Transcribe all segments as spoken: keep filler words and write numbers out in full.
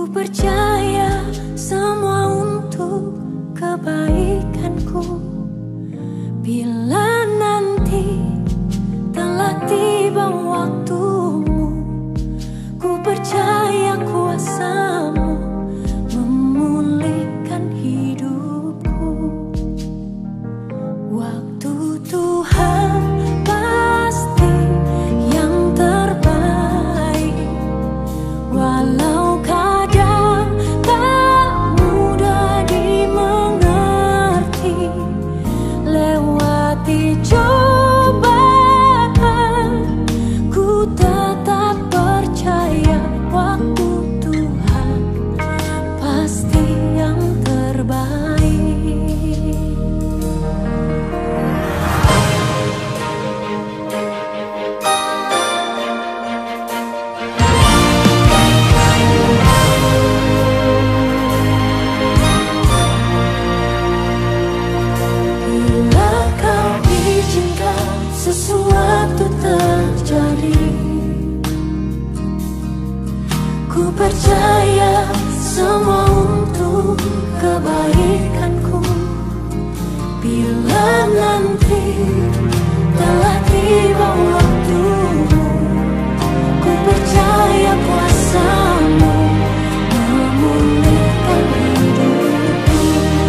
Ku percaya semua untuk kebaikanku. Bila nanti telah tiba waktumu, ku percaya kuasamu memulihkan hidupku. Waktu Tuhan pasti yang terbaik, walau kadang tak mudah dimengerti. Lewati cobaan, ku tetap percaya waktu Tuhan pasti yang terbaik. Bila kau izinkan sesuatu terjadi, ku percaya semua untuk kebaikanku. Bila nanti telah tiba waktumu, ku percaya kuasamu memulihkan hidupku.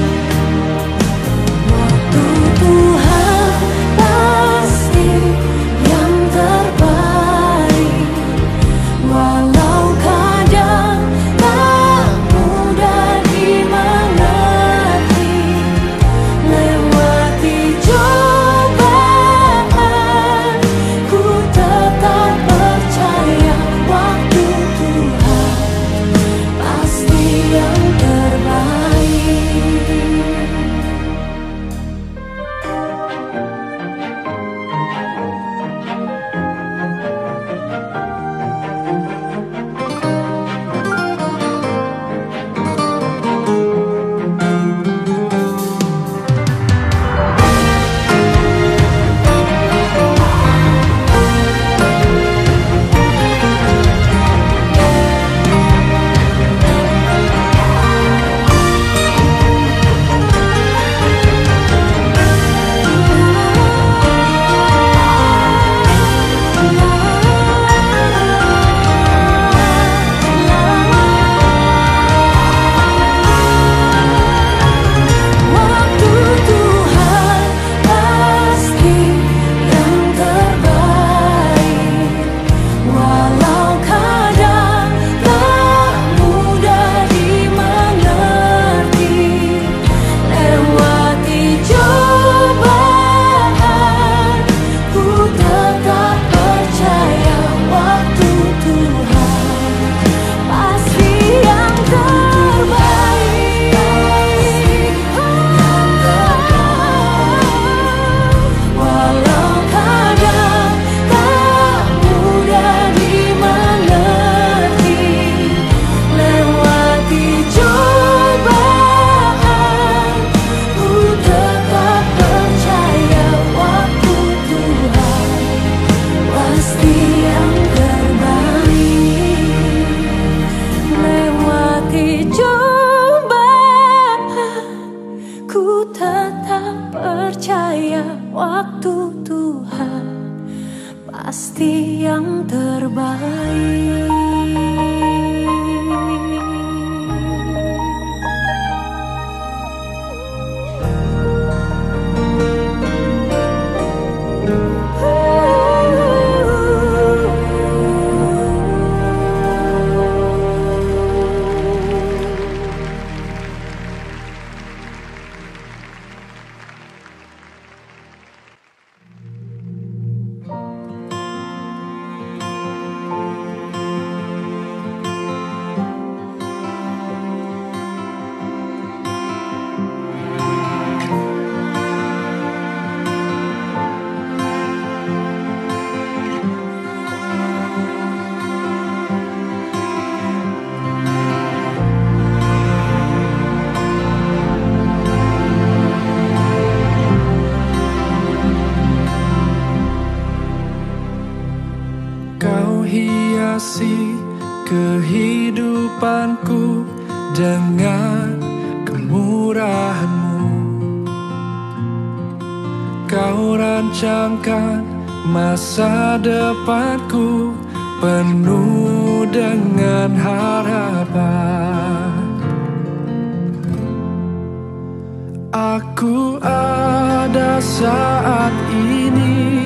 Waktu Tuhan pasti yang terbaik, walau kadang tak mudah dimengerti. Lewati cobaan, ku tetap percaya waktu Tuhan pasti yang terbaik. Waktu Tuhan pasti yang terbaik, walau kadang tak mudah dimengerti. Lewati cobaan, ku tetap percaya waktu Tuhan pasti yang terbaik. Walau kadang tak mudah dimengerti. Lewati cobaan, ku tetap percaya waktu Tuhan pasti yang terbaik. Lewati cobaan, ku tetap percaya waktu Tuhan pasti yang terbaik. kehidupanku dengan kemurahan-Mu. Kau rancangkan masa depanku penuh dengan harapan. Aku ada saat ini,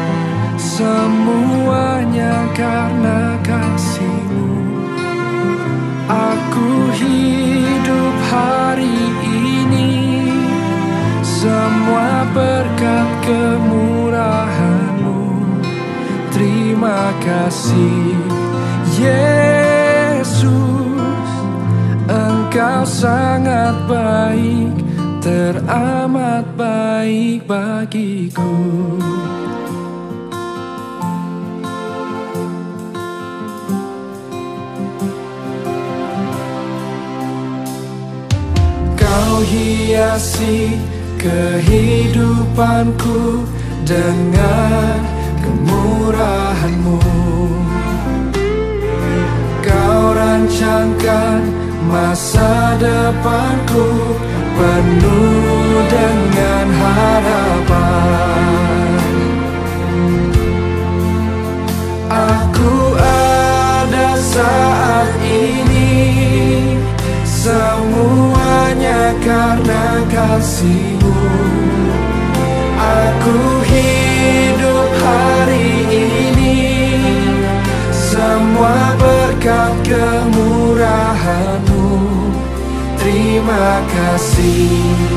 semuanya karena kasih-Mu. Aku hidup hari ini, semua berkat kemurahan-Mu. Terima kasih Yesus, Engkau sangat baik, teramat baik bagiku. Kau hiasi kehidupanku dengan kemurahan-Mu. Kau rancangkan masa depanku penuh dengan harapan. Aku ada saat ini, semuanya karena kasih-Mu. Aku hidup hari ini, semua berkat kemurahan-Mu. Terima kasih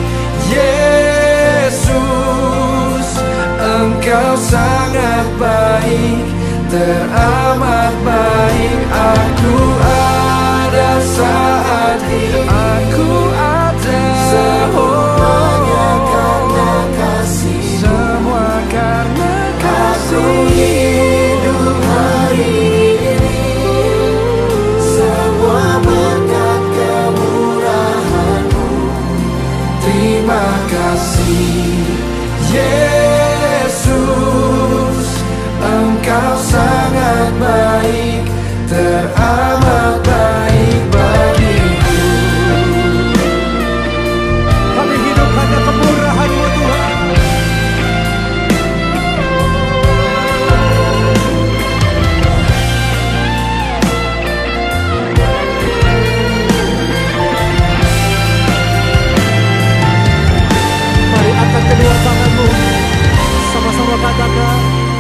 Yesus, Engkau sangat baik, teramat baik. Aku ada saat ini, aku ada, semuanya karena kasih, semua karena kasih. Aku hidup hari ini, semua berkat kemurahan-Mu. Terima kasih Yesus, Engkau sangat baik, teramat baik bagiku. Kami hidup hanya kemurahan-Mu Tuhan. Mari angkat kedua tanganmu, sama-sama katakan,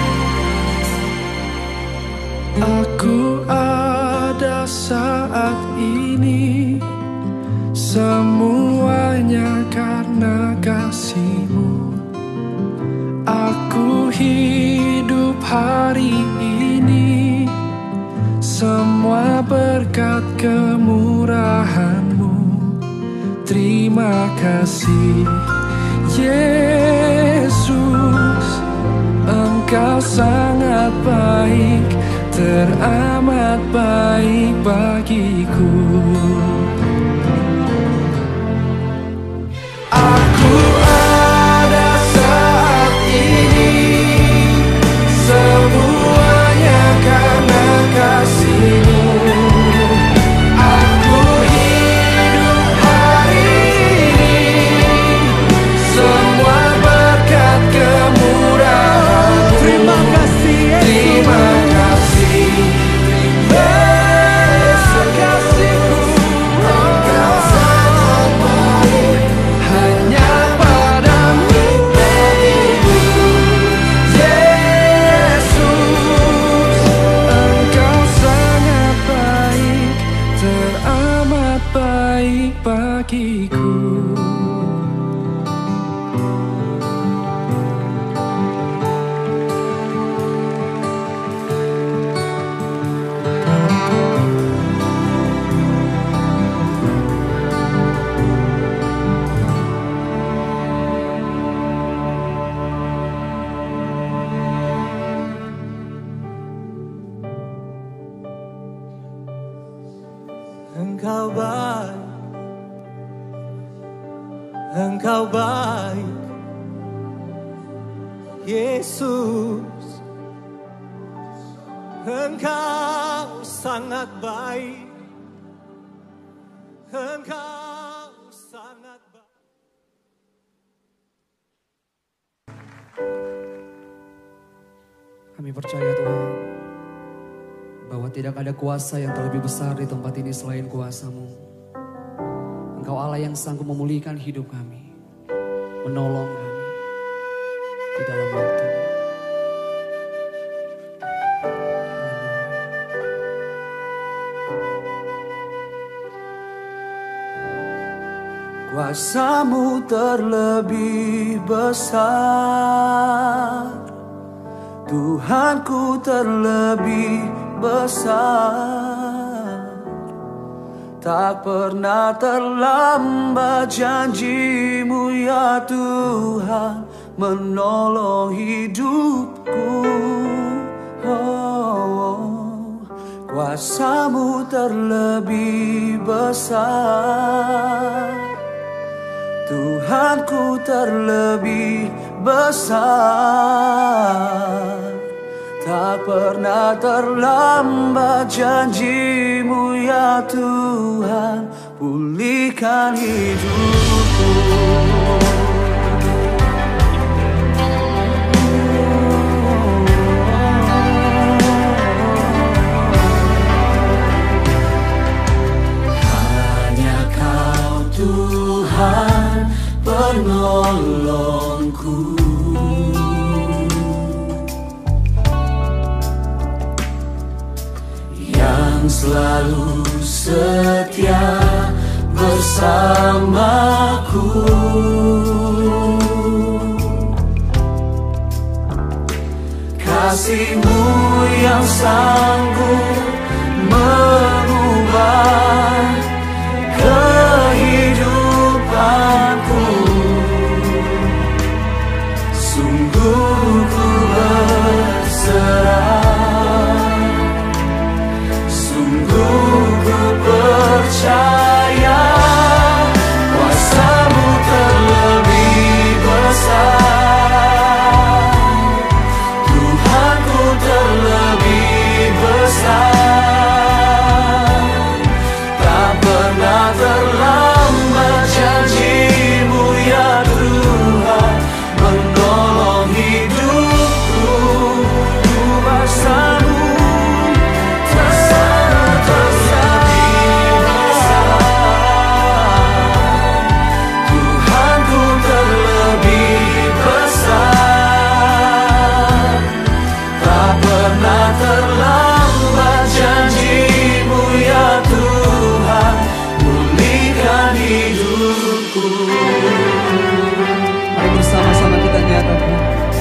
aku ada saat ini, semuanya karena kasih-Mu. Aku hidup hari ini, semua berkat kemurahan-Mu. Terima kasih Yesus, Engkau sangat baik, teramat baik bagiku. Aku ada saat ini, semuanya karena kasih-Mu. Aku hidup hari ini, semua berkat kemurahan-Mu. Terima kasih Yesus. Terima kasih Yesus, kasih-Mu. Engkau sangat baik, hanya padamu bagiku. Yesus, Engkau sangat baik, teramat baik bagiku. Engkau baik, Engkau baik, Yesus. Engkau sangat baik, Engkau sangat baik. Kami percaya Tuhan, bahwa tidak ada kuasa yang terlebih besar di tempat ini selain kuasa-Mu. Engkau Allah yang sanggup memulihkan hidup kami, menolong kami di dalam waktu. Kuasa-Mu terlebih besar, Tuhanku terlebih besar. Tak pernah terlambat janji-Mu ya Tuhan, menolong hidupku. Oh, kuasa-Mu terlebih besar, Tuhanku terlebih besar. Tak pernah terlambat janji-Mu ya Tuhan, pulihkan hidupku. Hanya Kau Tuhan penolongku, yang selalu setia bersamaku. Kasih-Mu yang sanggup mengubah kehidupanku. Sungguh ku berserah, sungguh ku percaya, kuasa-Mu terlebih besar, Tuhanku terlebih besar. Tak pernah terlambat janji-Mu ya Tuhan, menolong hidupku. Kuasa-Mu terlebih besar, Tuhanku terlebih besar. Tak pernah terlambat janji-Mu ya Tuhan, pulihkan hidupku. Mari bersama-sama kita nyatakan,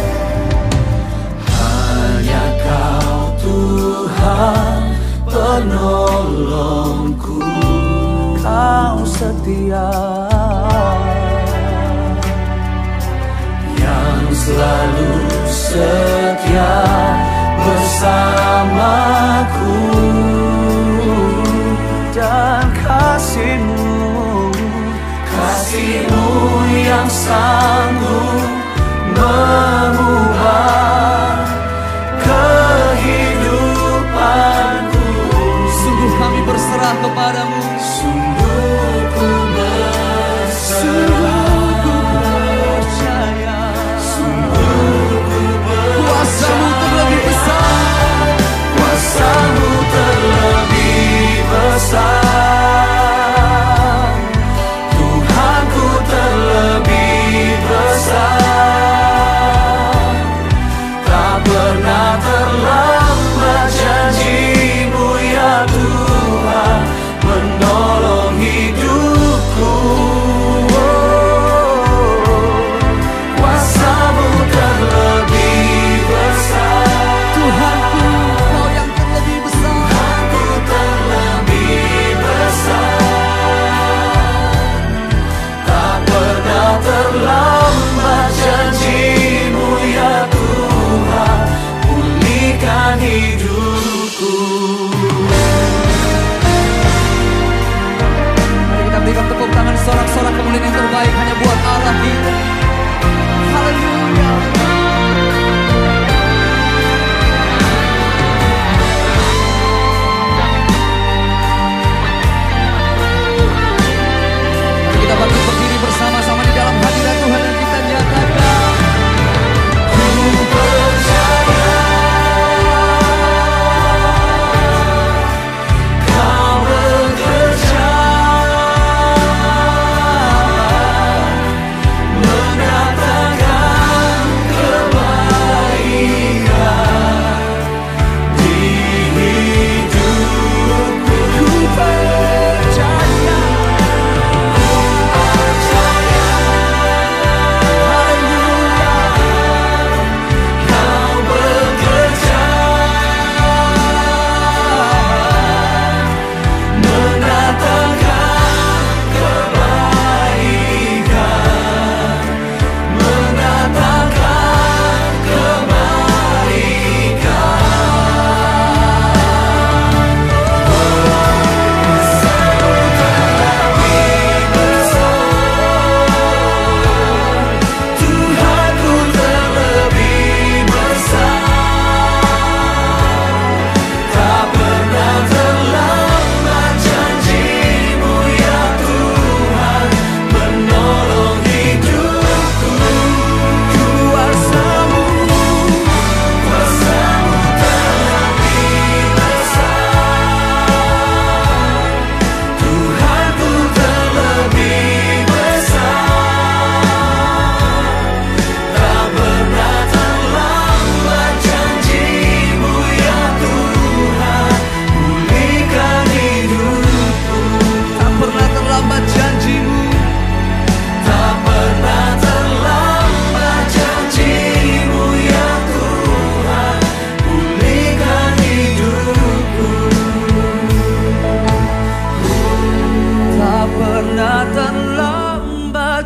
hanya Kau Tuhan penolongku. Kau setia, yang selalu setia bersamaku. Dan kasih-Mu, kasih-Mu yang sanggup mengubah kehidupanku. Sungguh kami berserah kepada-Mu, sungguh ku berserah, sungguh ku percaya, sungguh ku bercaya. Kuasa-Mu terlebih besar, kuasa-Mu terlebih besar, Tuhanku terlebih besar.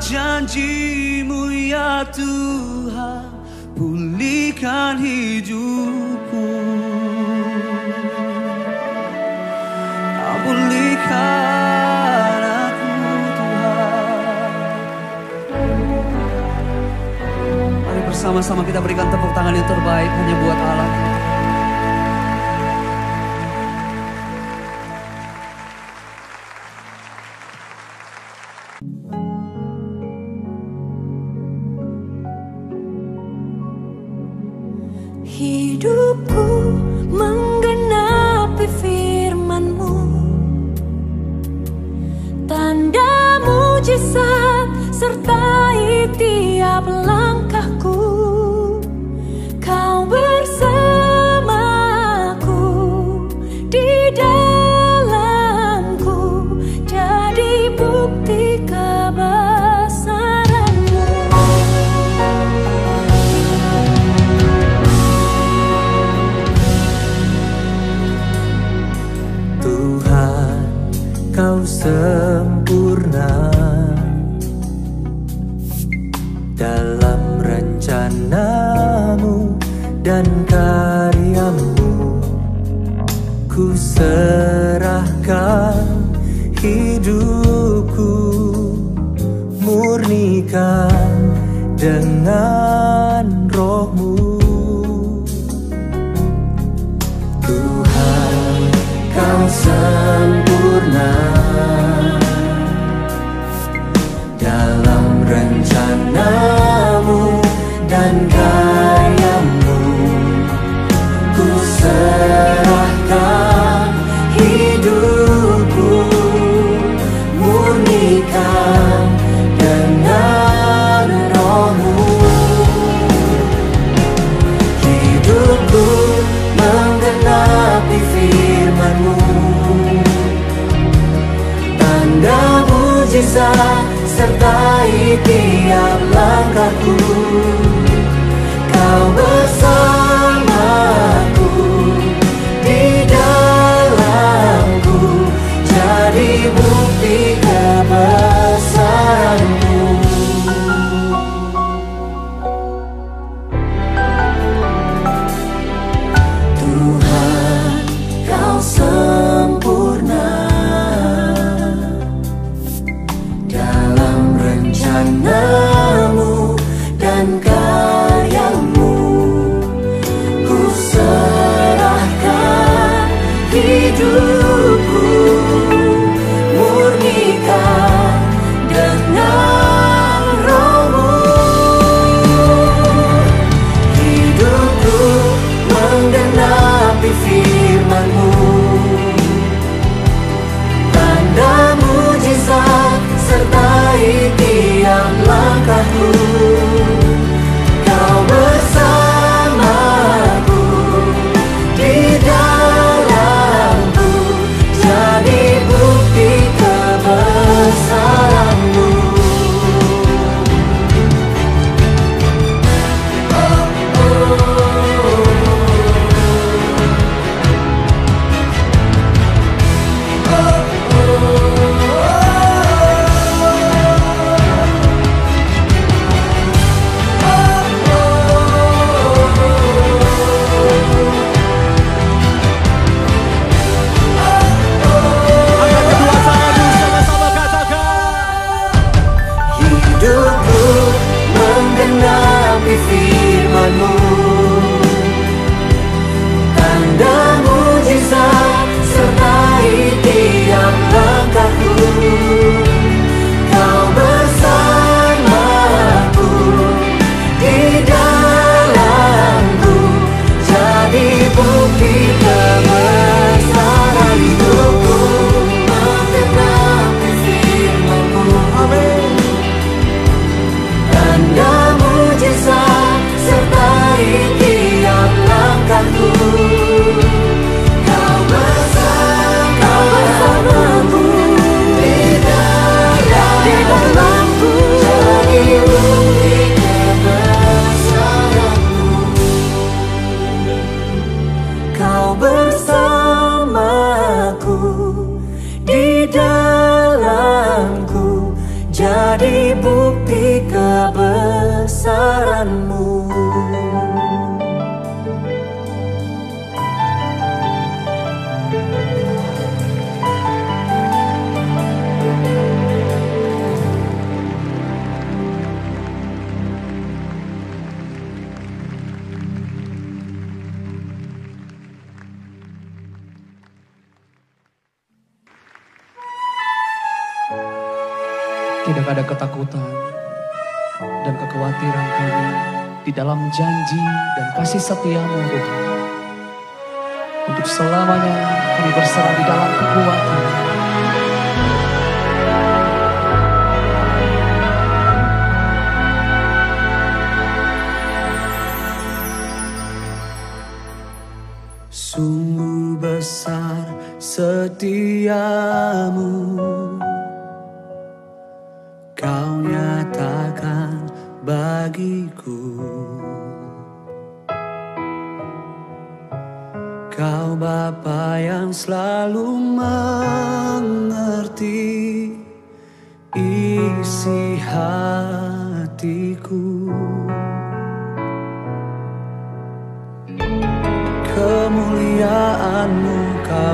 janji-Mu ya Tuhan, pulihkan hidupku. Kau pulihkan aku Tuhan. Mari bersama-sama kita berikan tepuk tangan yang terbaik hanya buat Allah kita. Hidupku menggenapi firman-Mu, tanda mujizat sertai tiap langkahku. Kau bersamaku di dalamku, jadi bukti kebesaran-Mu. Tuhan, Kau sempurna dalam rencana-Mu dan karya-Mu. Ku serahkan hidupku, murnikan dengan Roh-Mu. Tuhan, Kau sempurna dalam rencana-Mu dan karya-Mu. Ku serahkan hidupku, murnikan dengan Roh-Mu. Hidupku menggenapi firman-Mu, tanda mujizat sertai tiap langkahku. Kau bersamaku di dalamku, jadi bukti kebesaran-Mu. Tuhan, Kau sempurna dalam rencana-Mu dan karya-Mu. kebesaran-Mu. Tidak ada ketakutan dan kekhawatiran kami di dalam janji dan kasih setia-Mu Tuhan. Untuk selamanya kami berserah di dalam kekuatan. Sungguh besar setia-Mu, Kau nyatakan bagiku. Kau Bapa yang selalu mengerti isi hatiku. Kemuliaan-Mu Kau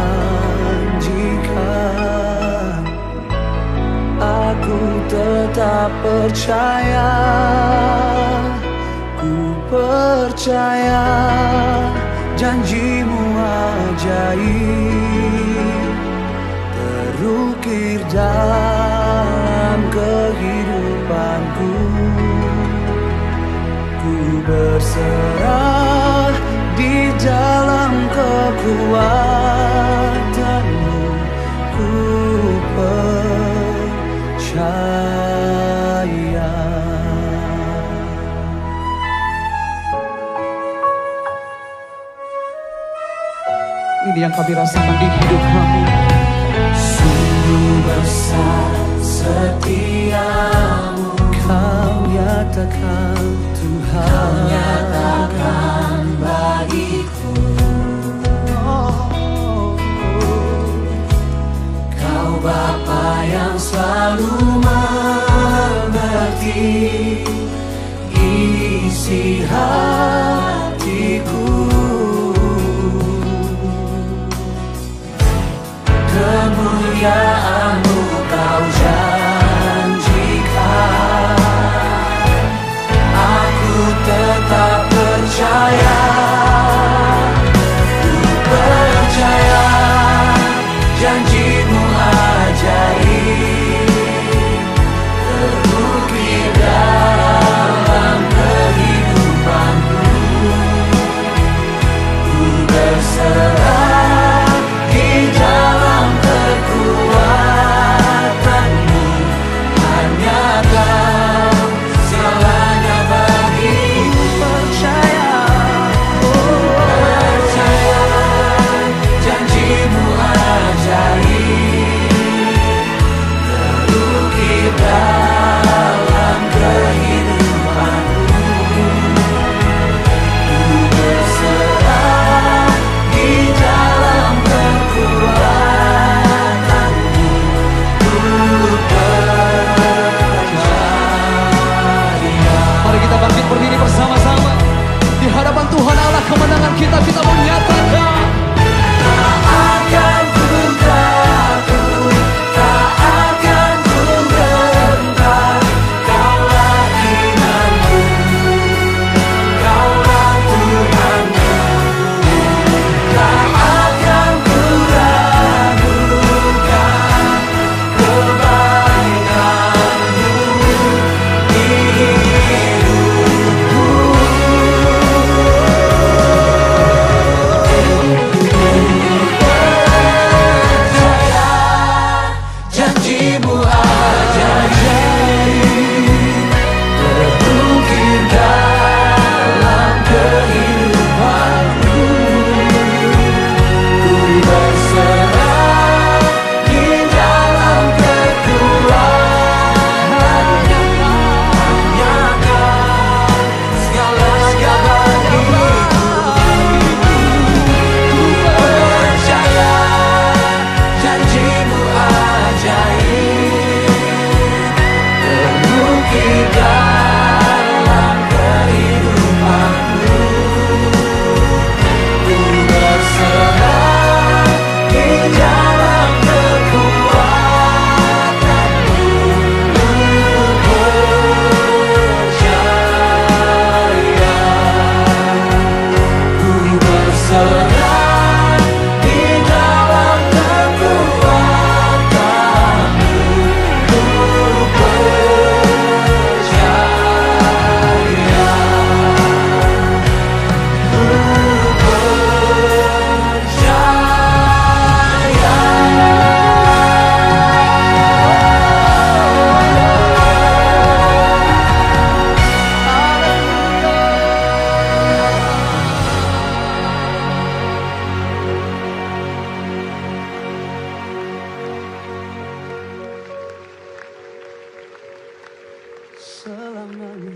janjikan, aku tetap percaya, ku percaya janji-Mu ajaib terukir dalam kehidupanku. Ku berserah di dalam kekuatan-Mu, ku percaya. Ini yang kami rasakan di hidup kami. Sungguh besar setia-Mu, Kau nyatakan Tuhan, Kau nyatakan bagiku. Kau Bapa yang selalu mengerti isi hatiku. Kemuliaan-Mu Kau janjikan, aku tetap percaya, ku percaya janji-Mu ajaib terukir dalam kehidupanku. Ku berserah di dalam kekuatan-Mu, hanya Kau segalanya bagiku. Percaya, oh, percaya janji-Mu ajaib terukir dalam kehidupanku. Ku berserah di dalam kekuatan-Mu, ku percaya. Mari kita bangkit berdiri bersama-sama di hadapan Tuhan Allah kemenangan kita. Kita menyatakan Tak akan ku takut, tak akan ku gentar. Kaulah imanku, Kaulah Tuhanku. Tak akan ku ragukan kebaikan-Mu di hidupku. lalu.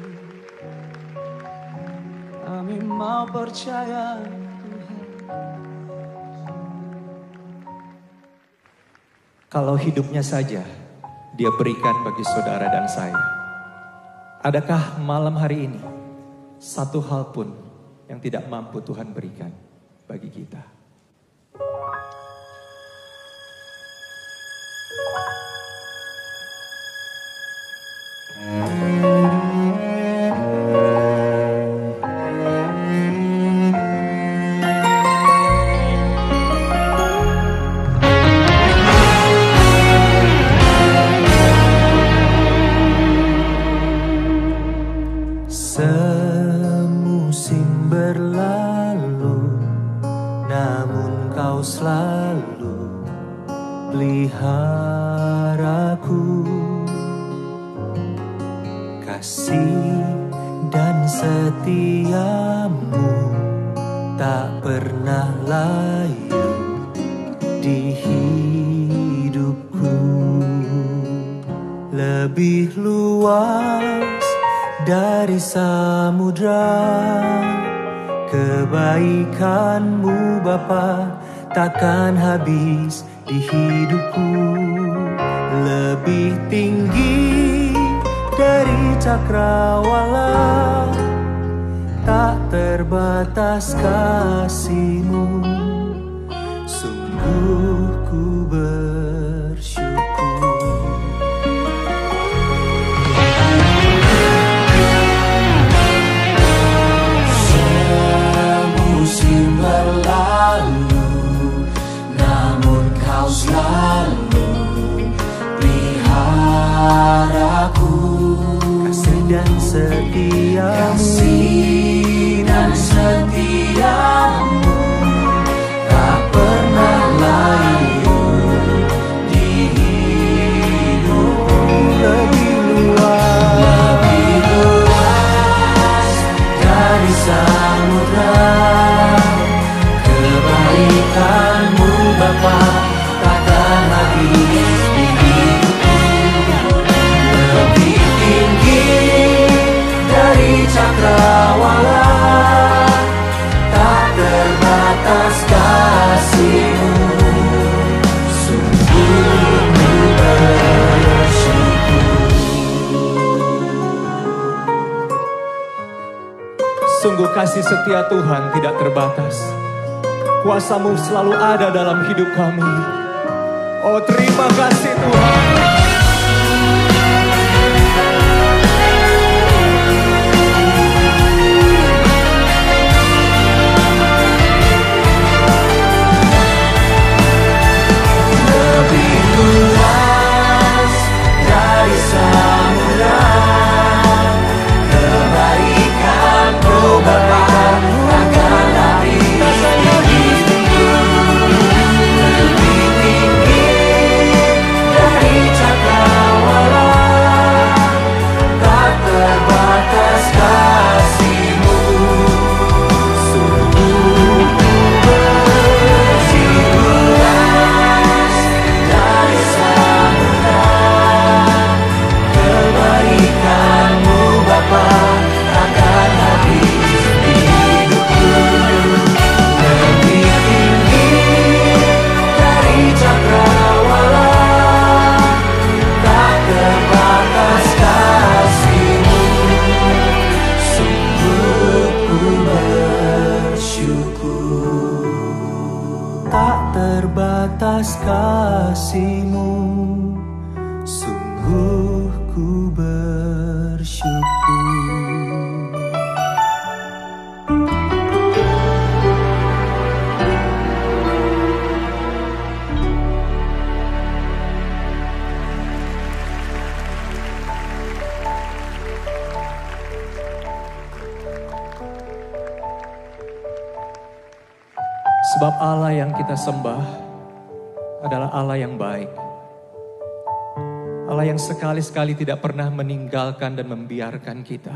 Kami mau percaya Tuhan. Kalau hidupnya saja Dia berikan bagi saudara dan saya, adakah malam hari ini satu hal pun yang tidak mampu Tuhan berikan bagi kita? Semusim berlalu, namun Kau selalu peliharaku. Kasih dan setiamu tak pernah layu di hidupku. Lebih luas dari samudra, kebaikan-Mu Bapa takkan habis di hidupku. Lebih tinggi dari cakrawala, tak terbatas kasih-Mu. Sungguh ku bersyukur. Musim berlalu, namun Kau selalu peliharaku. Kasih dan setia-Mu, kasih dan setia-Mu tak pernah layu di hidupku. Lebih luas, lebih luas dari samudra, kebaikan-Mu Bapa takkan habis di hidupku. Lebih tinggi dari cakrawala, tak terbatas kasih-Mu. Sungguh ku bersyukur. Sungguh kasih setia Tuhan tidak terbatas. Kuasa-Mu selalu ada dalam hidup kami. Oh, terima kasih Tuhan. Lebih luas dari samudra, kebaikan-Mu Bapa takkan habis di hidupku. Lebih tinggi dari cakrawala, tak terbatas kasih-Mu. Sungguh ku bersyukur. Dari samudra, kebaikan-Mu Bapa takkan habis di hidupku. Lebih tinggi dari cakrawala, tak terbatas kasih-Mu. Sungguh ku bersyukur. Tak terbatas kasih-Mu, sungguh ku bersyukur. Sebab Allah yang kita sembah adalah Allah yang baik. Allah yang sekali-sekali tidak pernah meninggalkan dan membiarkan kita.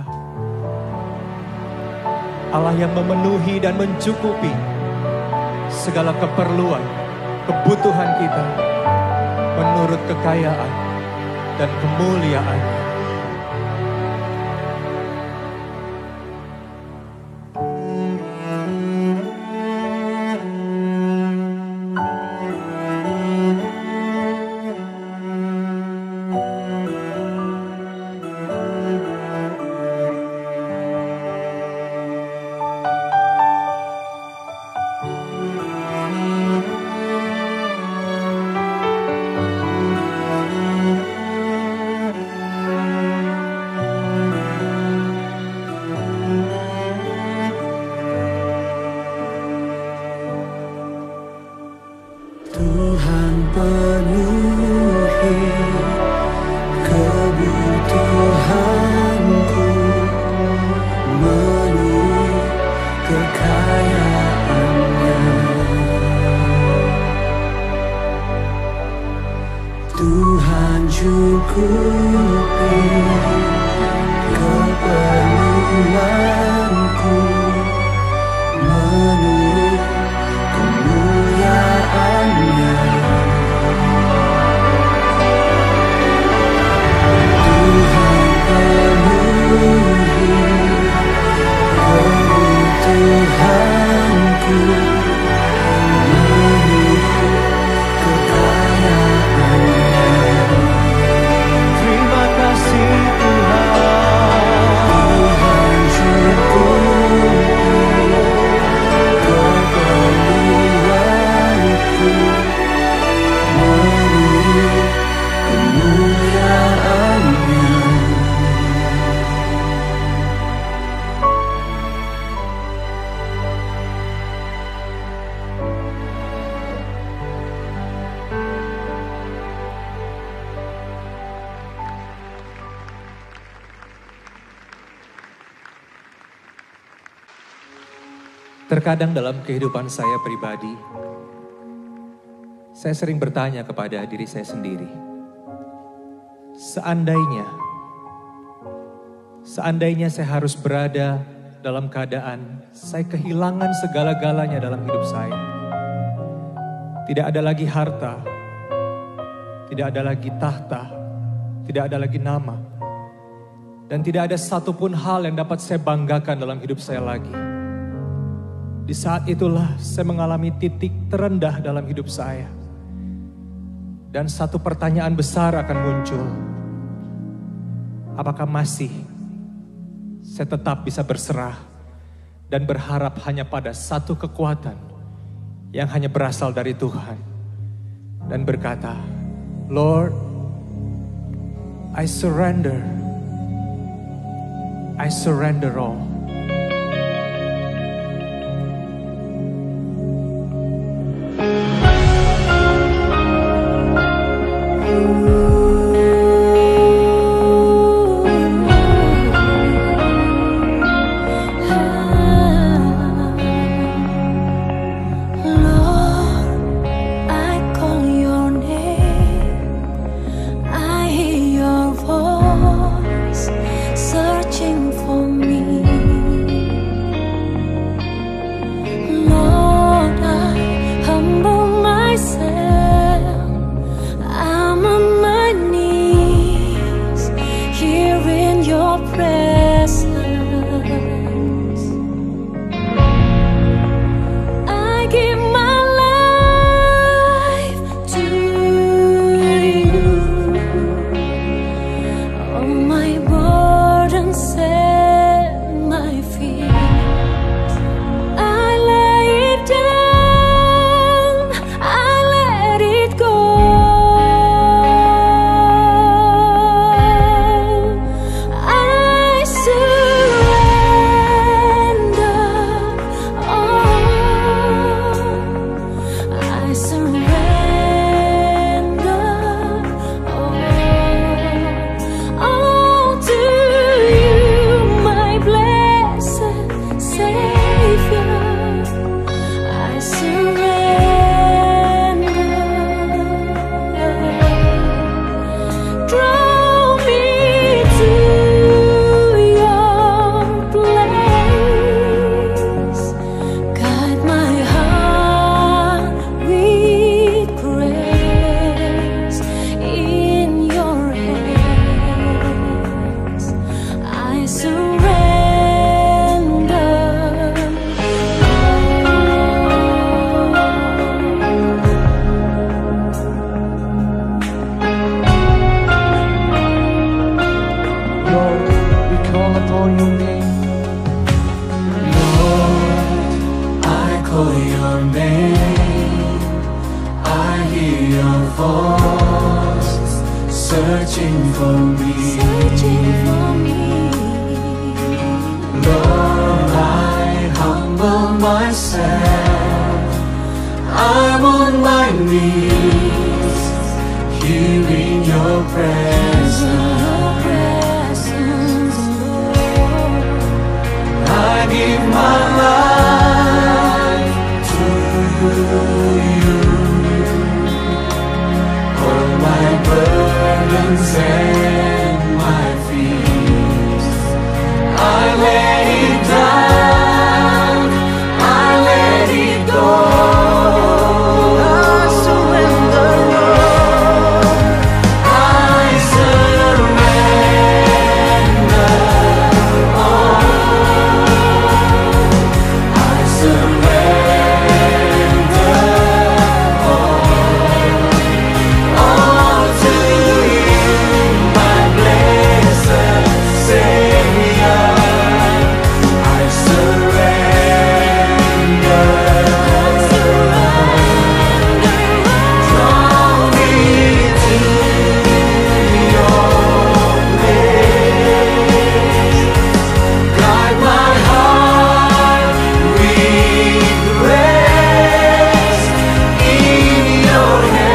Allah yang memenuhi dan mencukupi segala keperluan, kebutuhan kita menurut kekayaan dan kemuliaan. mencukupi keperluanku menurut kemuliaan-Nya. Tuhan penuhi kebutuhanku menurut kekayaan-Nya. Terima kasih Tuhan, Tuhan cukupi keperluanku menurut kemuliaan-Nya. Terkadang dalam kehidupan saya pribadi, saya sering bertanya kepada diri saya sendiri, seandainya, seandainya saya harus berada dalam keadaan saya kehilangan segala-galanya dalam hidup saya. Tidak ada lagi harta, tidak ada lagi tahta, tidak ada lagi nama, dan tidak ada satupun hal yang dapat saya banggakan dalam hidup saya lagi. Di saat itulah saya mengalami titik terendah dalam hidup saya. Dan satu pertanyaan besar akan muncul. Apakah masih saya tetap bisa berserah dan berharap hanya pada satu kekuatan yang hanya berasal dari Tuhan. Dan berkata, Lord, I surrender. I surrender all. Searching for me, searching for me. Lord, I humble myself. I'm on my knees, here in your presence. I give my life to you. All my burdens set my feet. I lay it down, I let it go. I surrender, Lord. I surrender all. I surrender all. All to you, my blessed Savior. I surrender. Draw me to your place. Guide my heart with rest in your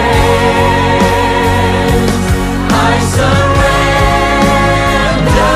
hands. I surrender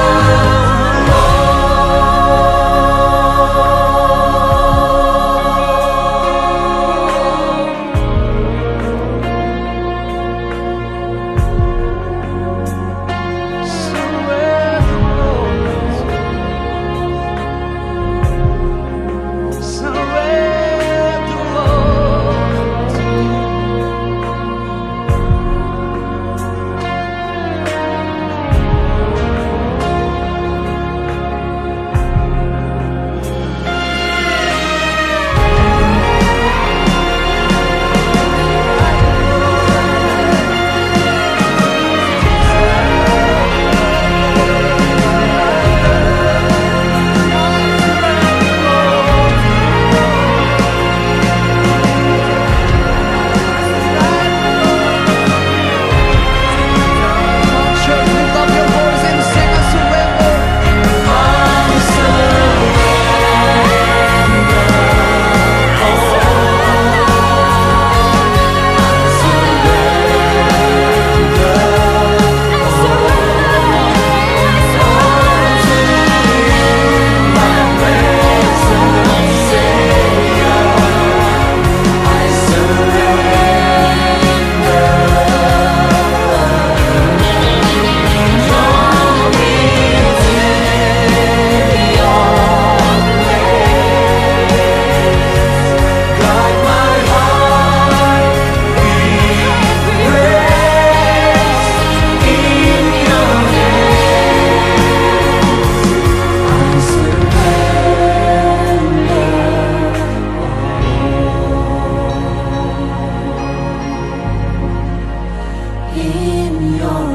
in your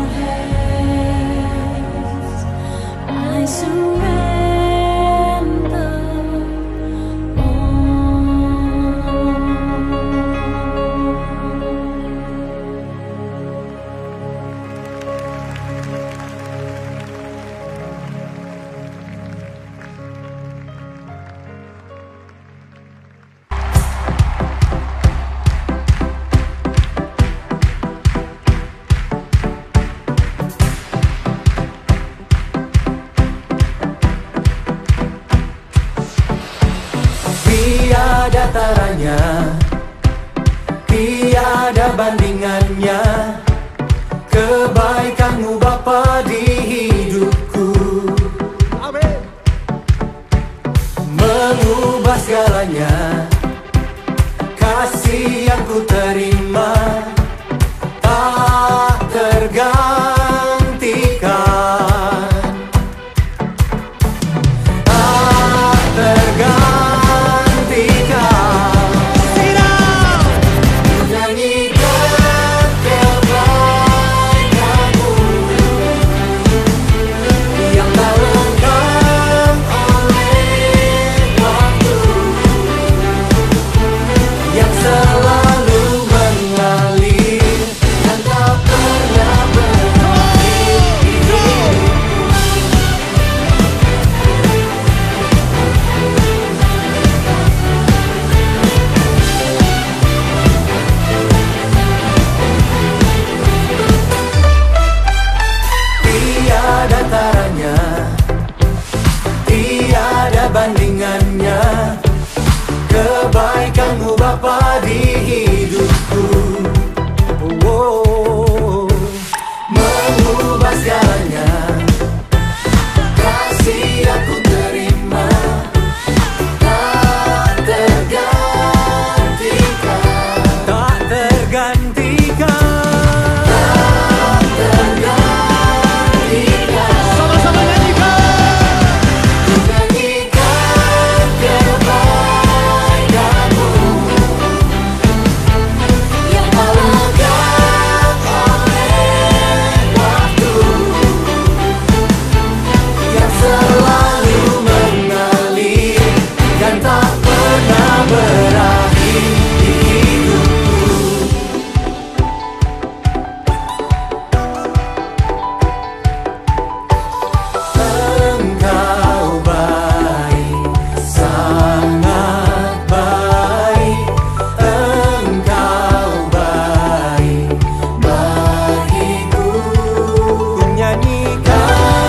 hands. I surrender Tiada taranya, tiada bandingannya, kebaikan-Mu Bapa di hidupku. Amin. Mengubah segalanya, kasih yang ku terima tak tergantikan. Tak tergantikan. Menyanyikan kebaikan-Mu yang tak lengkap oleh waktu. mengubah segalanya. Kasih aku terima, tak tergantikan, tak tergantikan, tak tergantikan. Sama-sama nyanyikan. Ku nyanyikan kebaikan-Mu yang tak lekang oleh waktu, yang selalu mengalir dan tak pernah berakhir di hidupku. Engkau baik, sangat baik. Engkau baik bagiku. Ku nyanyikan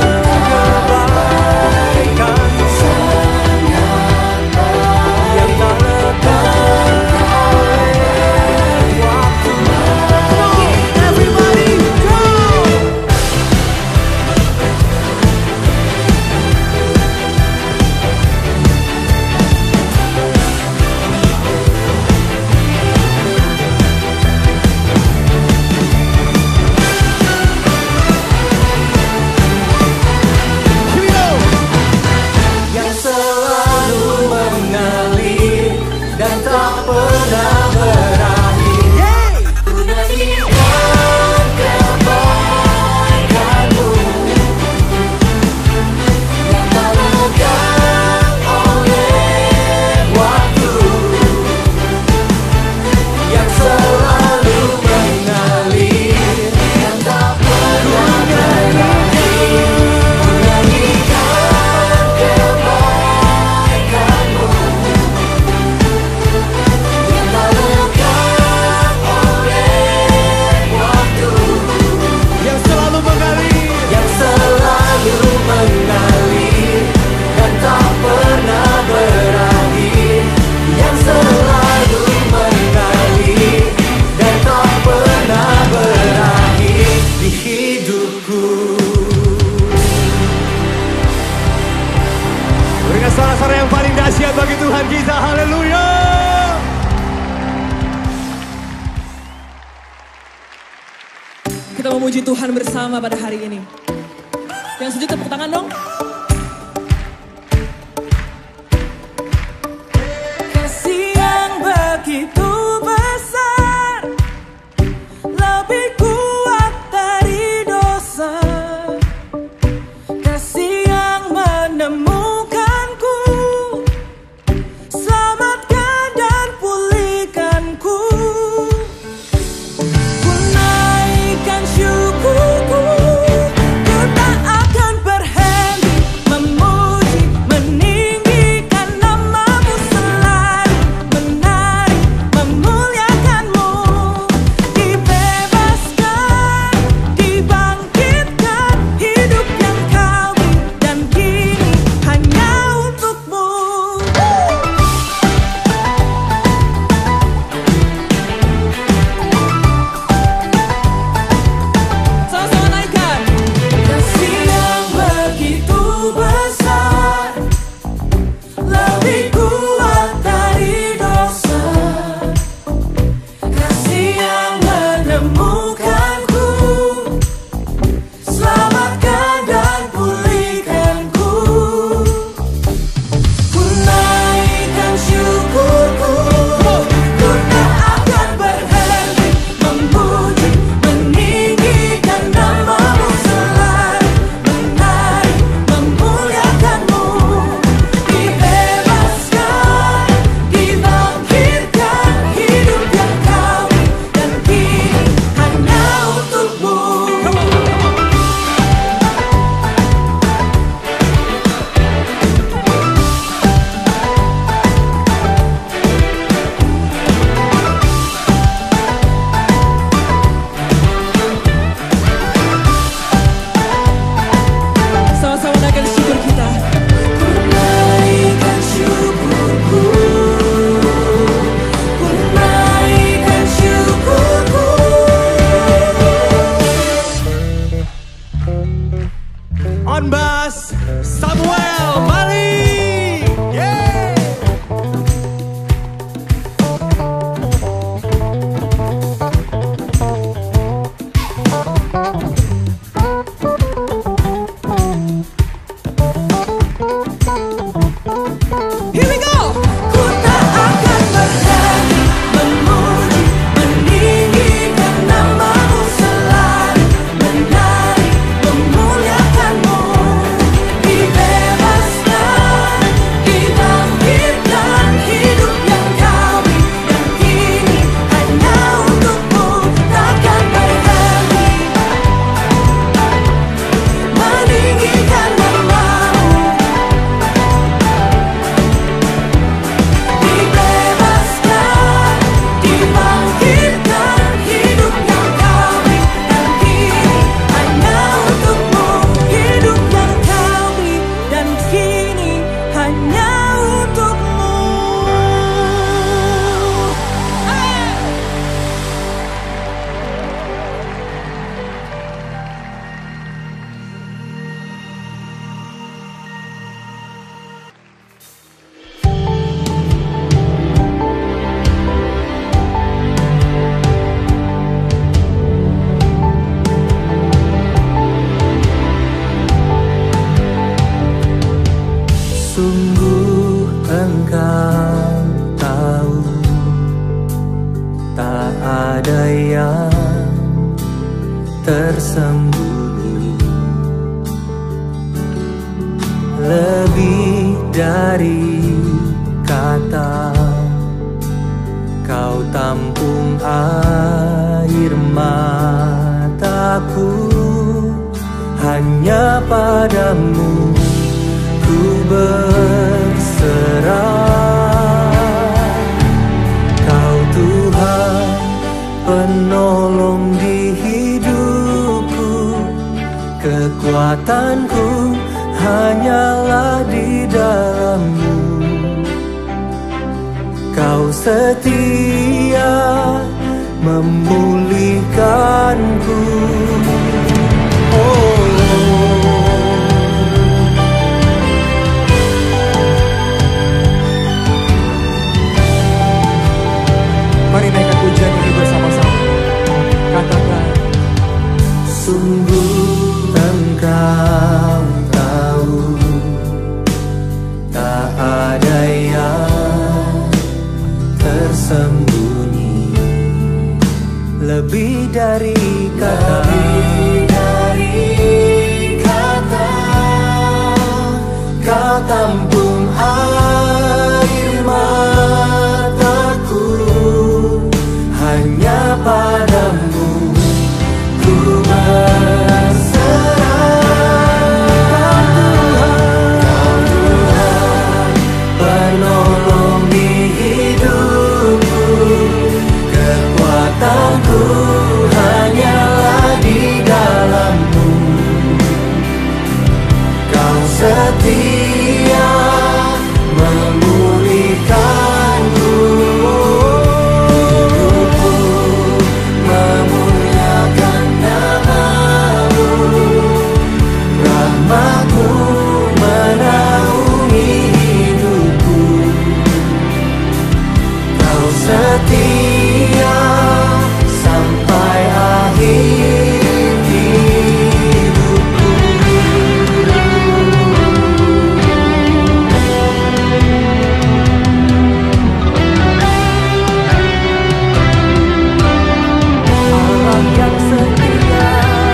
kebaikan sangat baik yang tak lekang oleh waktu. Come on, everybody, go! Yang selalu mengalir dan tak pernah berakhir. Ku nyanyikan kebaikan-Mu yang tak lekang oleh waktu, yang selalu mengalir dan tak pernah berakhir. Ku nyanyikan kebaikan-Mu yang tak lekang oleh waktu, yang selalu mengalir, yang selalu mengalir dan tak pernah berakhir, yang selalu mengalir dan tak pernah berakhir di hidupku. Berikan suara-suara yang paling dahsyat bagi Tuhan kita. Haleluya. Kita memuji Tuhan bersama pada hari ini. Yang setuju tepuk tangan dong. Kasih yang begitu besar, lebih kuat dari dosa. Kasih yang menemukanku, selamatkan dan pulihkanku. Ku naikkan syukurku, ku tak akan berhenti on bass, Samuel Malik. Yeah. Here we go. Ku tak akan berhenti memuji, meninggikan nama-Mu selalu, menari, memuliakan-Mu. Dibebaskan, dibangkitkan, hidup yang Kau beri, dan kini hanya untuk-Mu. Takkan berhenti meninggikan nama-Mu. Dibebaskan, dibangkitkan, hidup yang Kau beri, dan kini hanya untuk-Mu. Hidup yang Kau beri, dan kini hanya untuk-Mu. Sungguh Engkau tahu, tak ada yang tersembunyi. Lebih dari kata, Kau tampung air mataku. Hanya padamu ku berserah. Kau Tuhan penolong di hidupku, kekuatanku hanyalah di dalam-Mu. Kau setia memulihkanku. Oh, Mari naikkan pujian ini bersama-sama. Katakan, sungguh Engkau tahu, tak ada yang tersembunyi. Lebih dari kata, lebih dari kata, Kau tampung air mataku. Hanya padamu ku berserah. Kau Tuhan penolong di hidupku, kekuatanku hanyalah di dalam-Mu. Kau setia memulihkanku. Memuliakan nama-Mu, rahmat-Mu menaungi hidupku. Kau setia sampai akhir hidupku. Allah yang setia,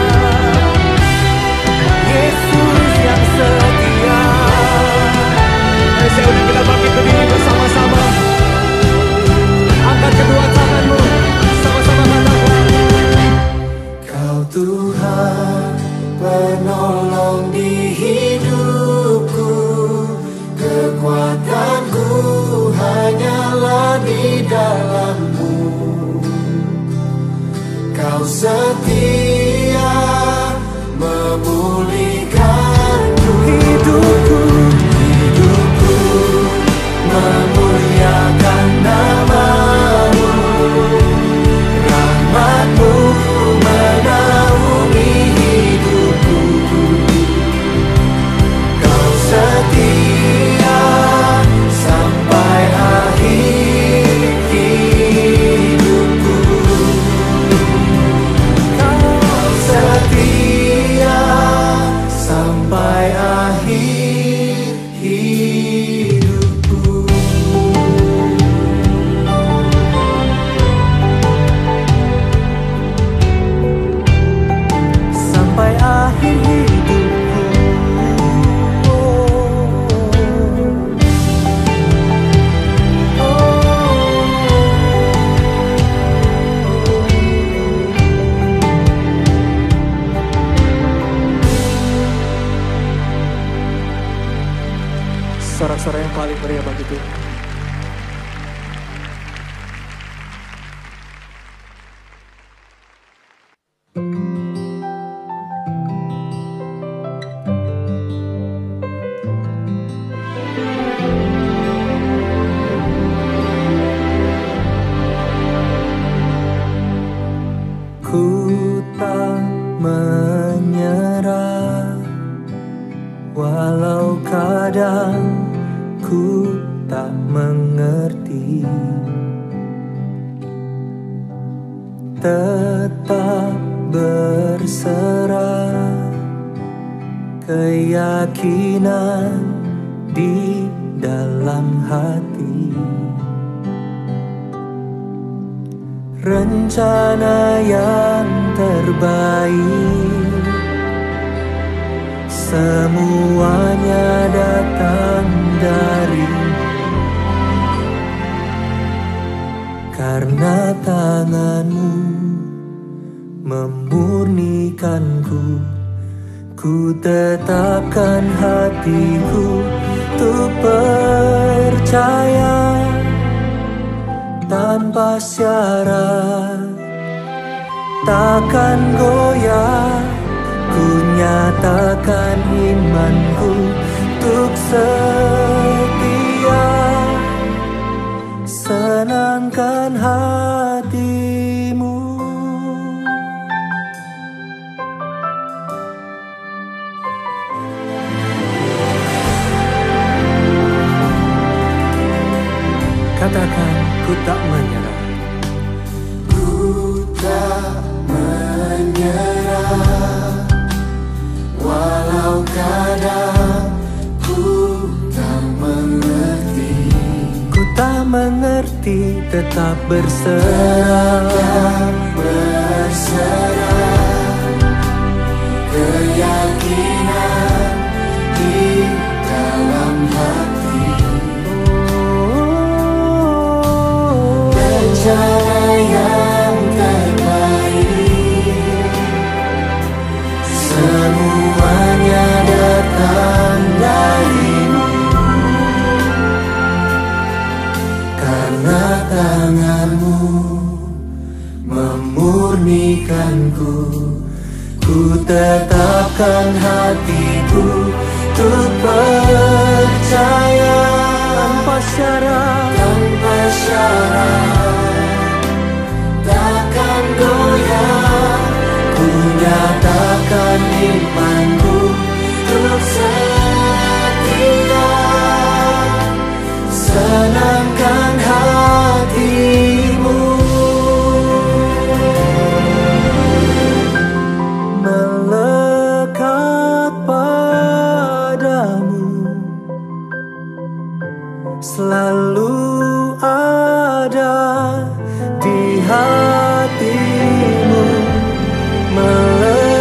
Yesus yang setia. mari saya undang kita bangkit berdiri bersama-sama. Angkat kedua tanganmu, sama-sama katakan, Kau Tuhan penolong di hidupku, kekuatanku hanyalah di dalam-Mu. Kau setia memulihkanku. Hidupku, hidupku memuliakan nama-Mu, rahmat-Mu menaungi hidupku. akhir hidupku. Oh, oh. Sorak-sorak yang paling meriah bagi Tuhan. Ku tak menyerah, walau kadang ku tak mengerti. Tetap berserah, keyakinan di dalam hati. Rencana yang terbaik semuanya datang darimu, karena tanganmu memurnikanku. Ku tetapkan hatiku untuk percaya tanpa syarat, takkan goyah. Ku nyatakan imanku untuk setia, senangkan hatimu. Katakan, ku tak menyerah. Ku tak menyerah, walau kadang ku tak mengerti. Ku tak mengerti, tetap berserah. Tetap berserah, keyakinan di dalam hati. Rencana yang terbaik semuanya datang darimu, karena tanganmu memurnikanku. Ku tetapkan hatiku untuk percaya tanpa syarat, tanpa syarat, takkan goyah. Ku nyatakan imanku untuk setia, senangkan hatimu. Melekat padamu, selalu ada di hatimu. Melekat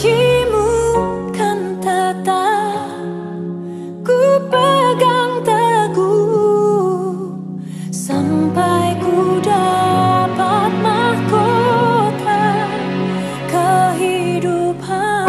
janjimu kan tetap ku pegang teguh sampai ku dapat mahkota kehidupan.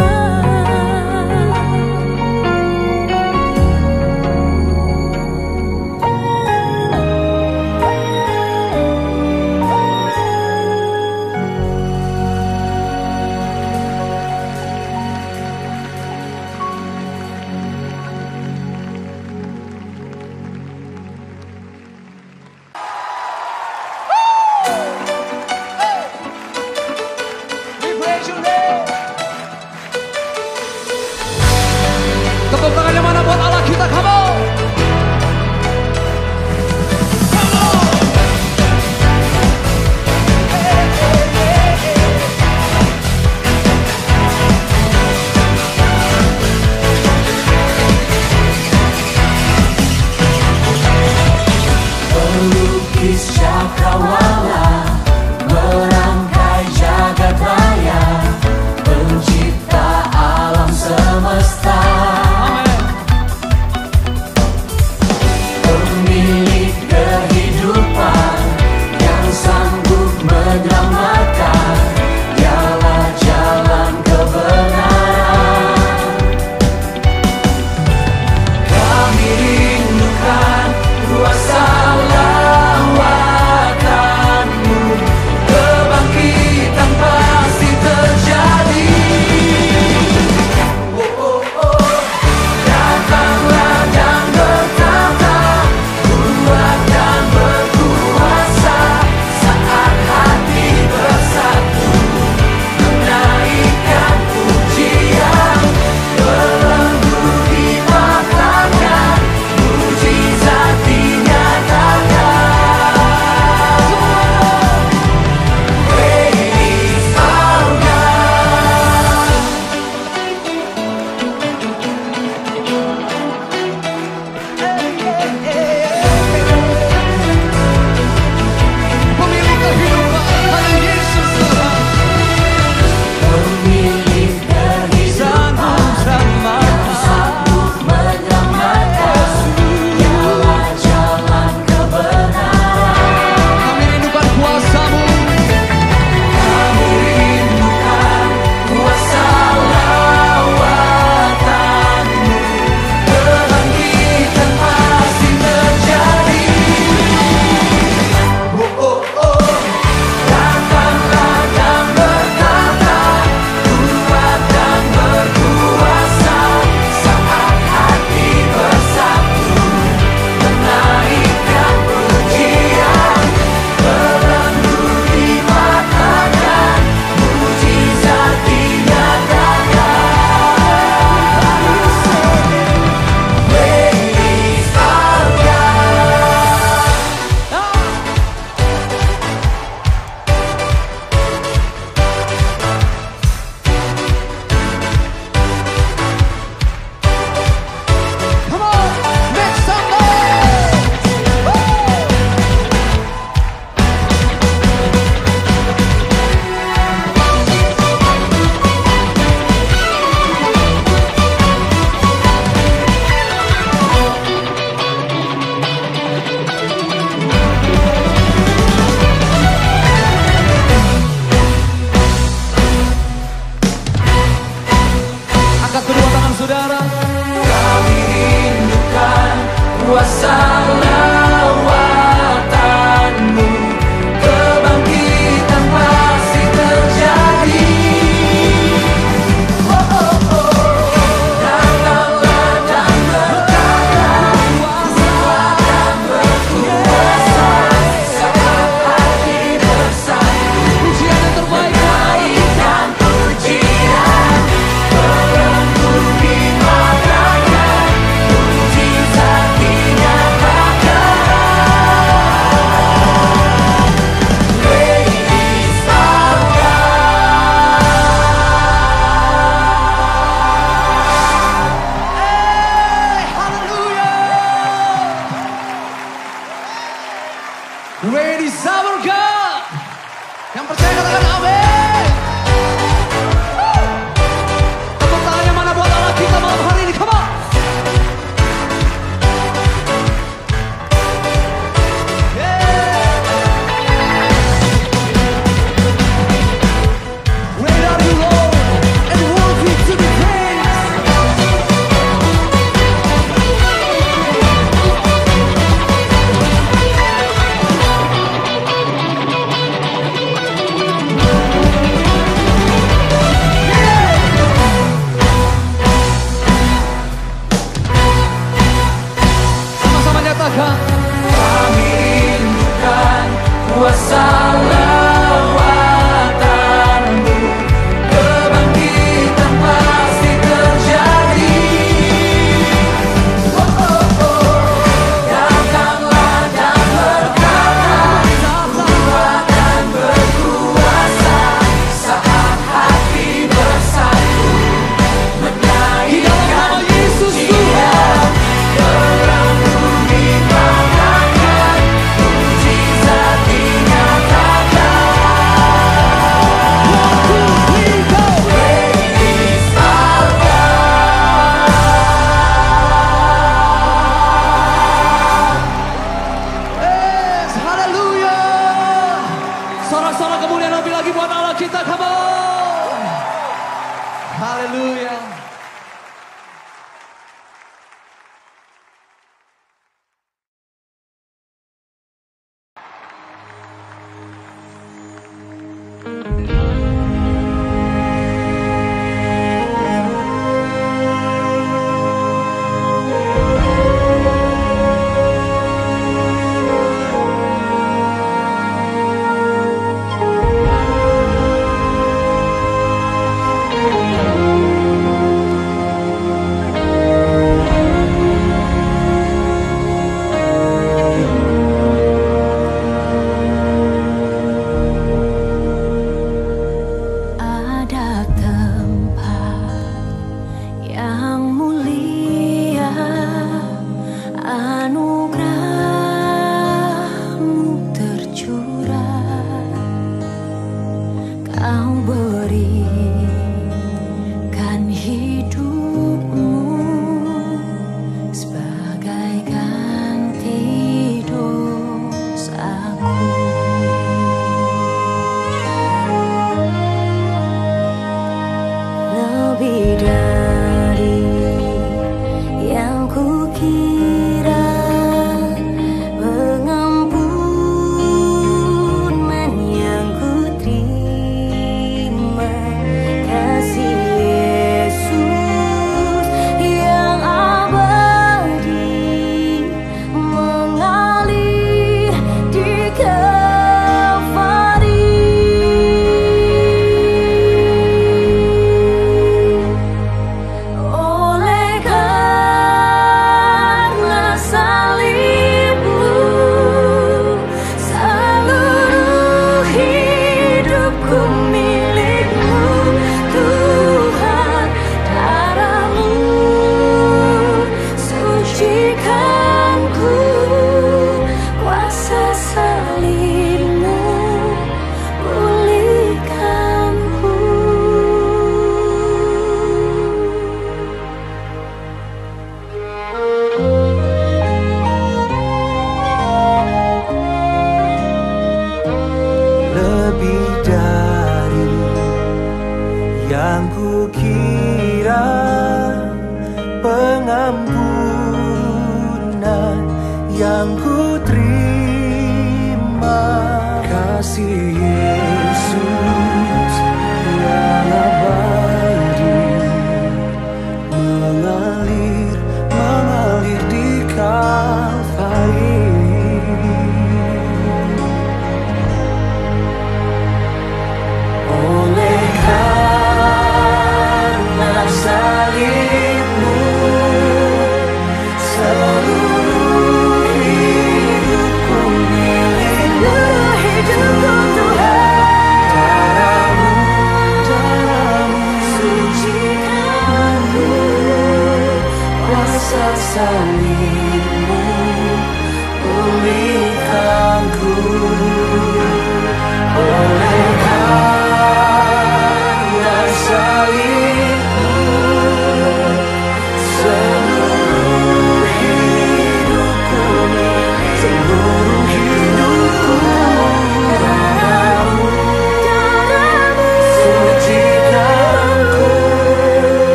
Haleluya.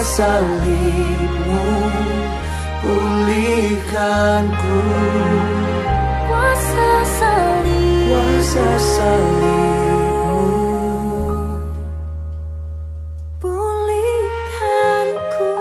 salib-Mu, pulihkanku. Kuasa salib, Kuasa salib-Mu, pulihkanku.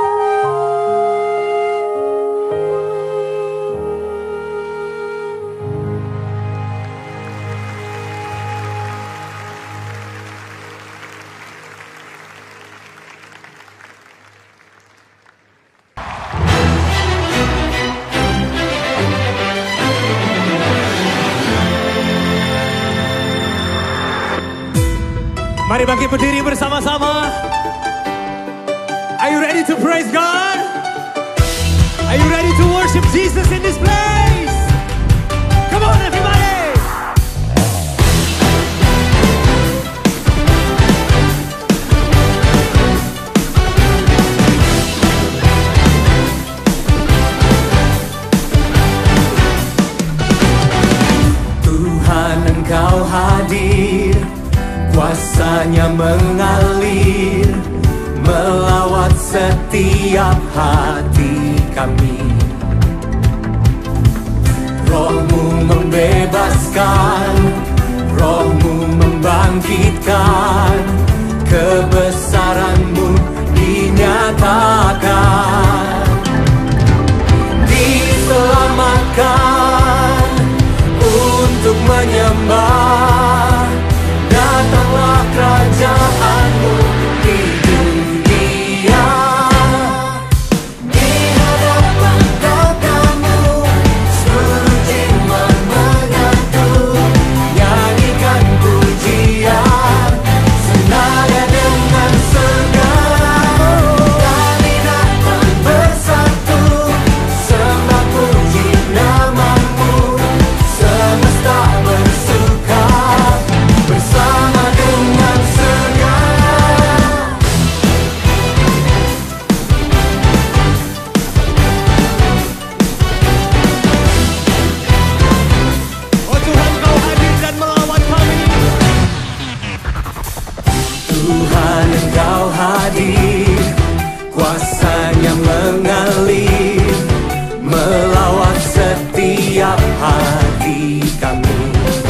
Mari bangkit berdiri bersama-sama. Are you ready to praise God? Are you ready to worship Jesus in this place? Come on everybody! Tuhan Engkau hadir, kuasanya mengalir melawat setiap hati kami. Roh-Mu membebaskan, Roh-Mu membangkitkan, kebesaran-Mu dinyatakan. Diselamatkan untuk menyembah, datanglah kerajaan-Mu di dunia. Di hadapan tatamu, seluruh jiwa menyatu, nyanyikan pujian, senada dengan surga. Kami datang bersatu, sembah puji nama-Mu, semesta bersuka bersama dengan surga. Oh Tuhan, Kau hadir dan melawat kami. Tuhan Engkau hadir, kuasanya mengalir melawat setiap hati kami.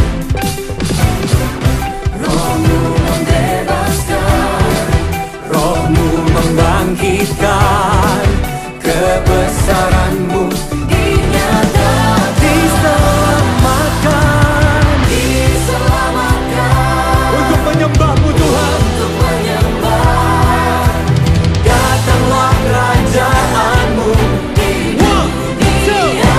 Roh-Mu membebaskan, Roh-Mu membangkitkan, kebesaran-Mu dinyatakan. Diselamatkan, diselamatkan Untuk menyembah-Mu Tuhan. untuk menyembah, datanglah kerajaan-Mu di dunia.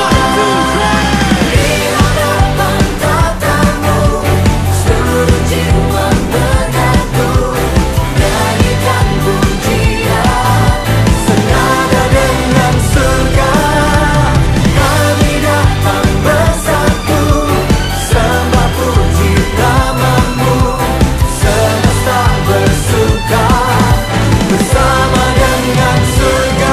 Di hadapan tatamu, seluruh jiwa menyatu, nyanyikan pujian, senada dengan surga. Kami datang bersatu, sembah puji nama-Mu, semesta bersuka bersama dengan surga.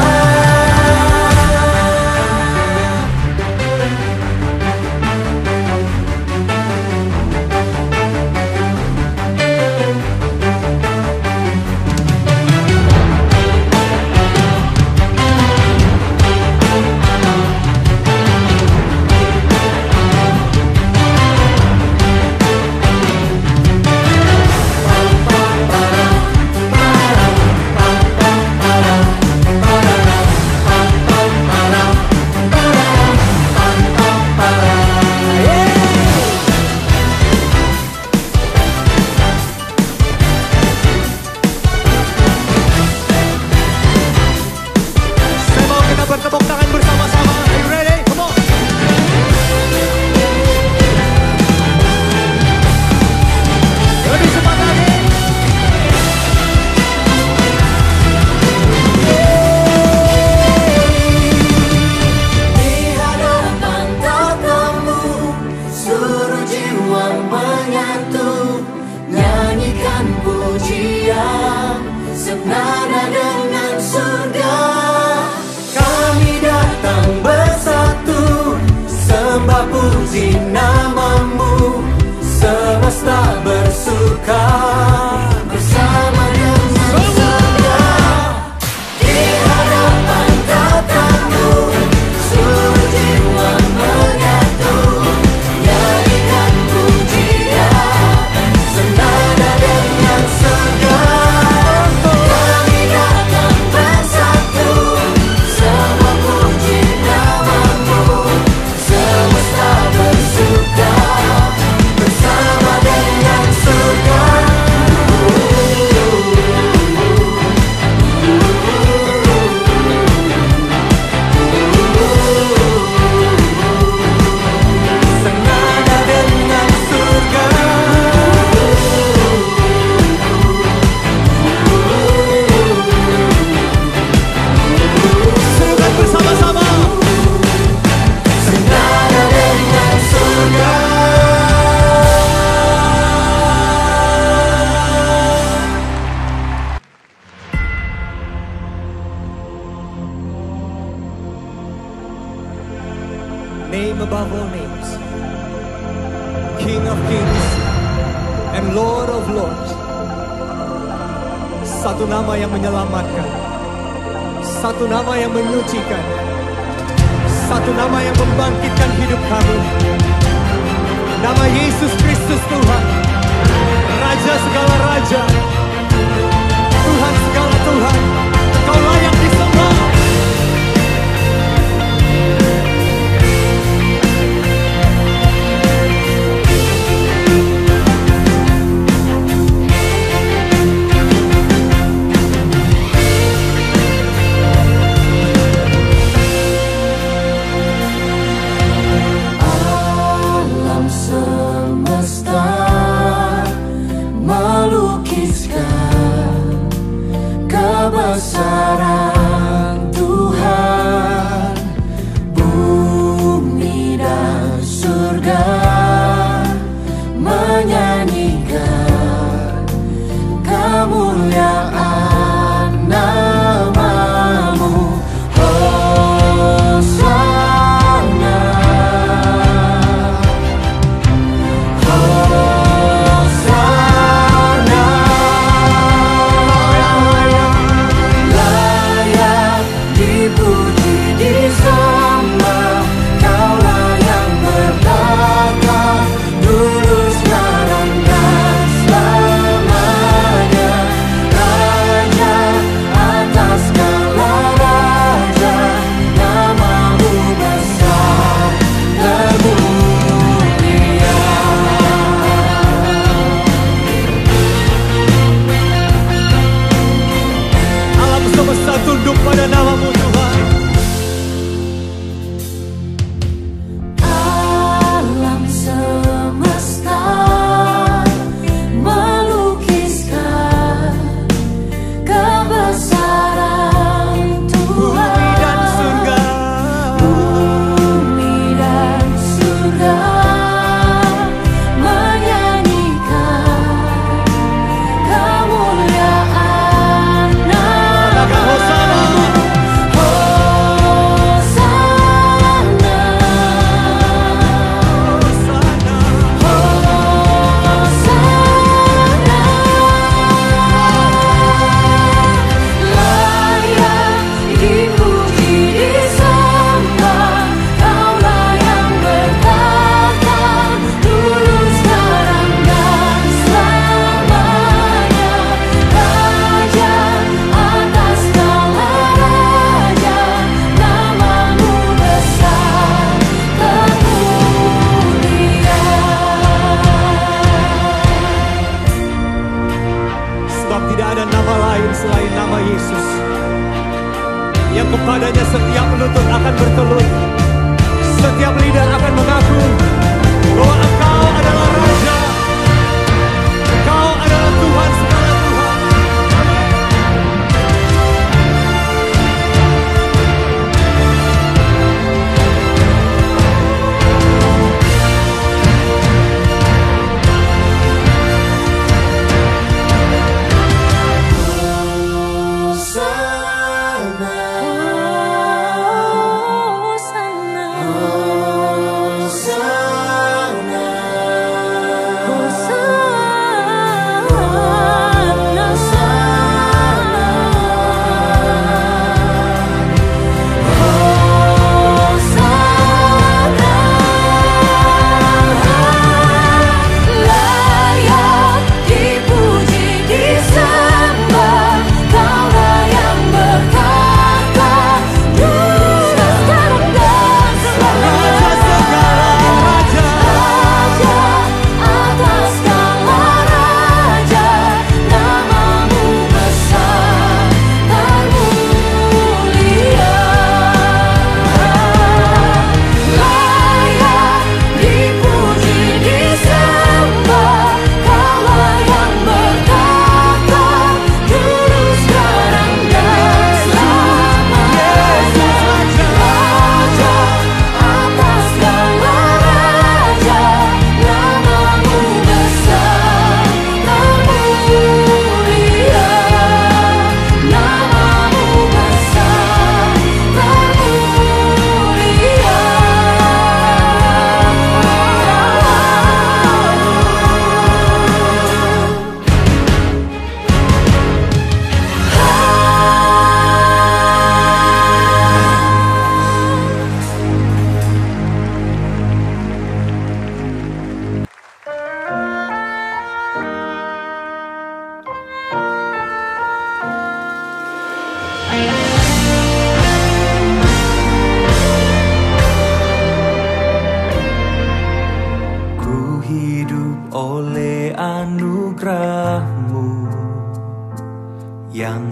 Saya mau kita bertepuk tangan bersama-sama. Are you ready? Come on. Lebih cepat lagi. Di hadapan tatamu, seluruh jiwa menyatu, nyanyikan pujian, senada dengan surga. Kami datang bersatu, sembah puji nama-Mu, semesta bersuka bersama dengan surga. name above all names, King of kings and Lord of lords. Satu nama yang menyelamatkan, satu nama yang menyucikan, satu nama yang membangkitkan hidup kami. Nama Yesus Kristus Tuhan, Raja segala raja, Tuhan segala Tuhan. Kau layak disembah. Alam semesta melukiskan kebesaran Tuhan, bumi dan surga menyanyikan kemuliaan namamu. Hosana, Hosana, layak dipuji disembah. Kaulah yang bertata dulu, sekarang dan selamanya. Raja atas segala raja, namamu besar termulia. Alam semesta tunduk pada namamu Tuhan. Alam semesta melukiskan kebesaran Tuhan, Bumi dan surga, bumi dan surga menyanyikan kemuliaan katakan Hosana. Hosana, layak dipuji disembah. Kaulah yang bertata dulu, sekarang dan selamanya. Raja atas segala raja, namamu besar termulia. Sebab tidak ada nama lain selain nama Yesus, yang kepadanya setiap lutut akan bertelur, setiap lidah akan mengaku bahwa Engkau adalah Raja, Engkau adalah Tuhan segala Tuhan. Hosana, Hosana,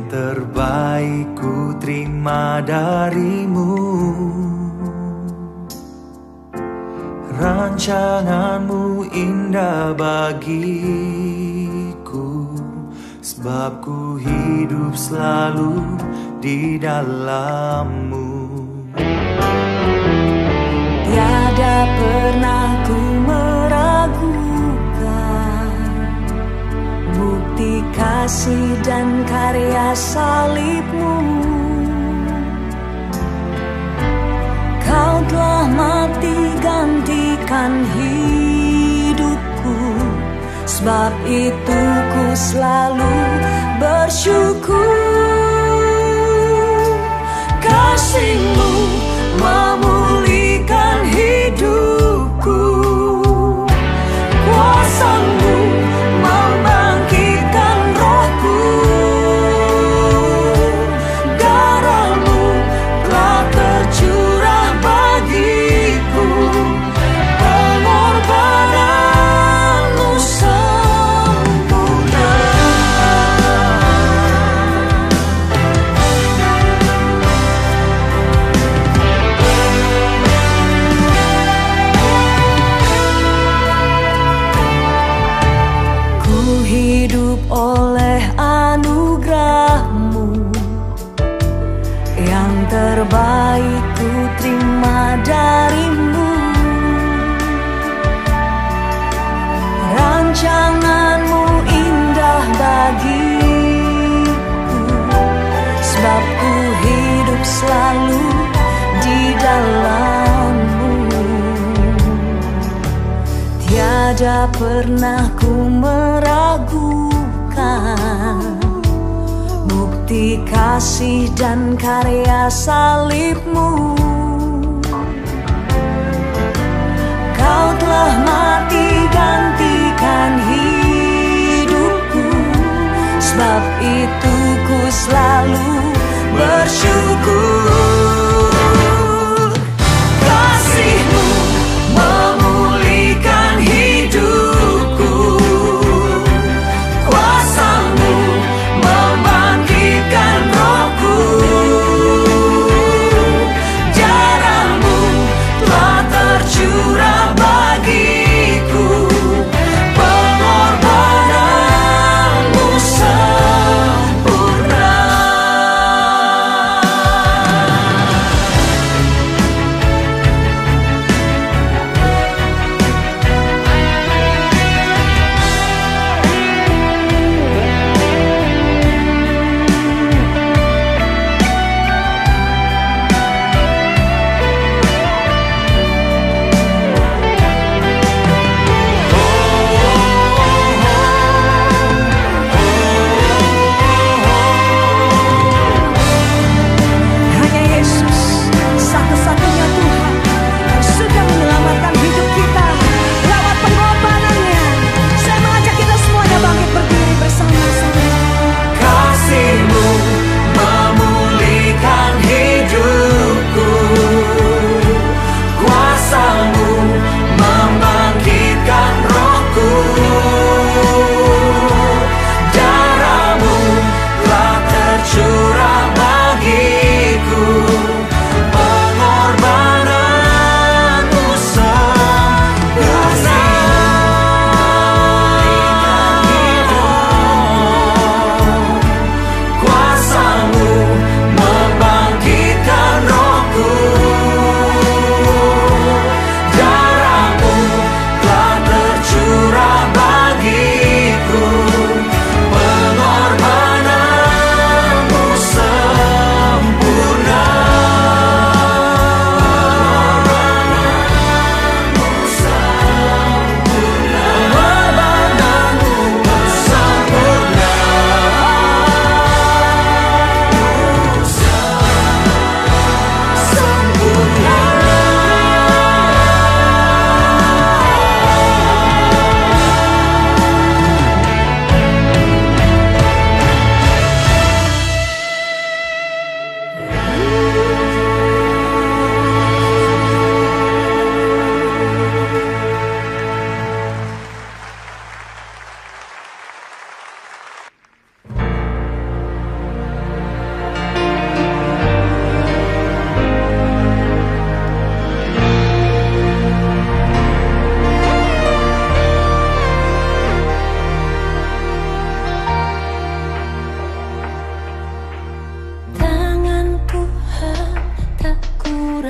terbaik ku terima darimu. Rancanganmu indah bagiku, sebab ku hidup selalu di dalammu. Tiada pernah ku meragukan bukti kasih dan karya salibmu. Kau telah mati gantikan hidupku, sebab itu ku selalu bersyukur. Kasih-Mu memulihkan hidupku, kuasa-Mu membangkitkan rohku. Darah-Mu telah tercurah bagiku, pengorbanan-Mu sempurna. Ku hidup oleh anugerah-Mu, yang terbaik ku terima darimu. Rancangan-Mu indah bagiku, sebab ku hidup selalu di dalam-Mu. Tiada pernah ku meragukan bukti kasih dan karya salib-Mu. Kau telah mati gantikan hidupku, sebab itu ku selalu bersyukur. Kasih-Mu memulihkan hidupku, kuasa-Mu membangkitkan rohku. Darah-Mu telah tercurah bagiku, pengorbanan-Mu sempurna.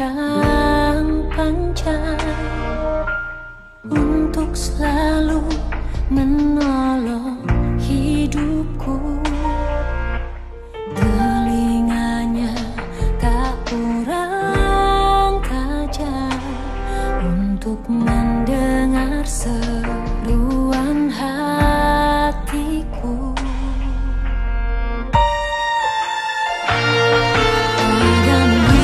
kurang panjang untuk selalu menolong hidupku. Telinganya tak kurang tajam untuk mendengar seruan hatiku. Ada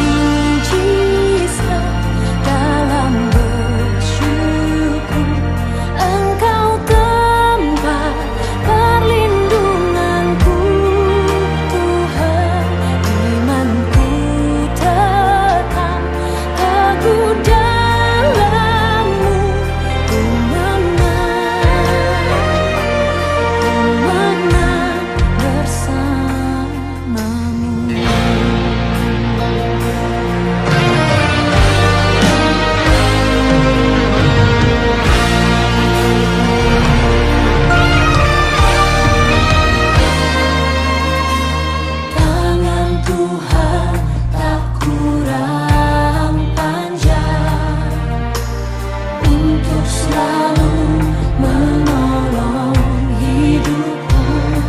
mujizat dalam bersyukur, Engkau tempat perlindunganku, Tuhan. Imanku tetap teguh dalam-Mu, ku menang, ku menang bersama-Mu. Tangan Tuhan tak kurang panjang untuk selalu menolong hidupku.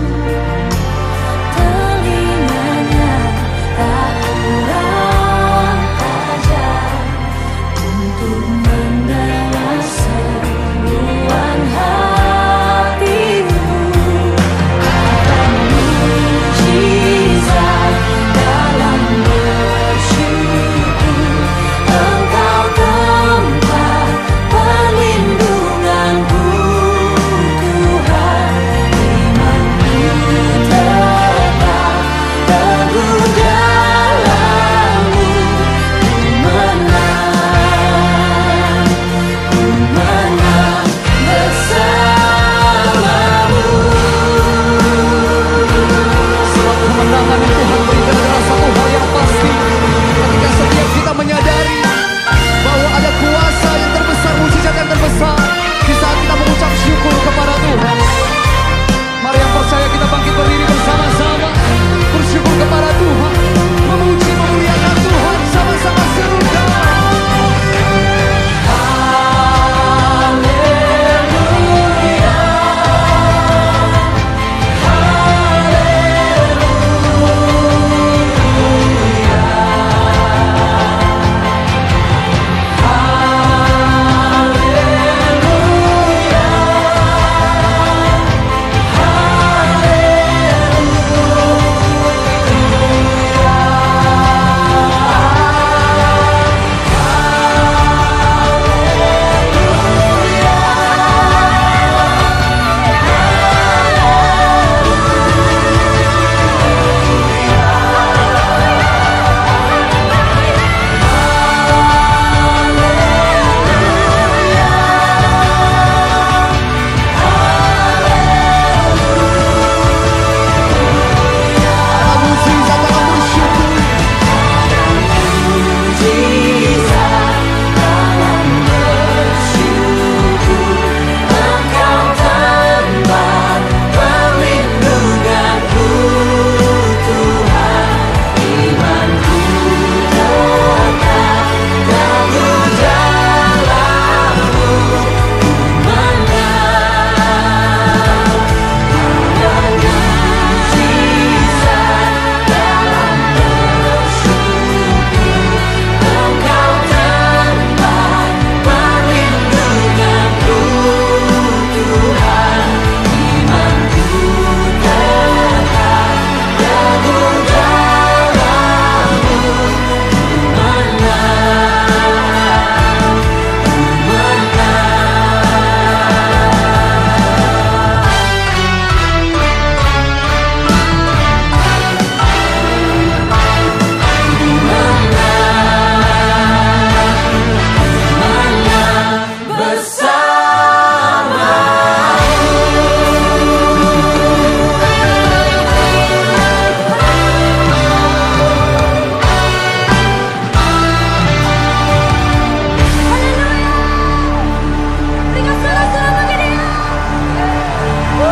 Telinganya tak kurang tajam untuk mendengar seruan hatimu. Ada mujizat dalam bersyukur, Engkau tempat perlindunganku, Tuhan. Imanku tetap teguh dalam-Mu, ku menang, ku menang bersama-Mu. Sebab kemenangan yang Tuhan berikan adalah satu hal yang pasti. Ketika setiap kita menyadari bahwa ada kuasa yang terbesar, mujizat yang terbesar di saat kita mengucap syukur kepada Tuhan. Mari yang percaya kita bangkit berdiri bersama-sama, bersyukur kepada Tuhan, memuji memuliakan Tuhan, sama-sama serukan.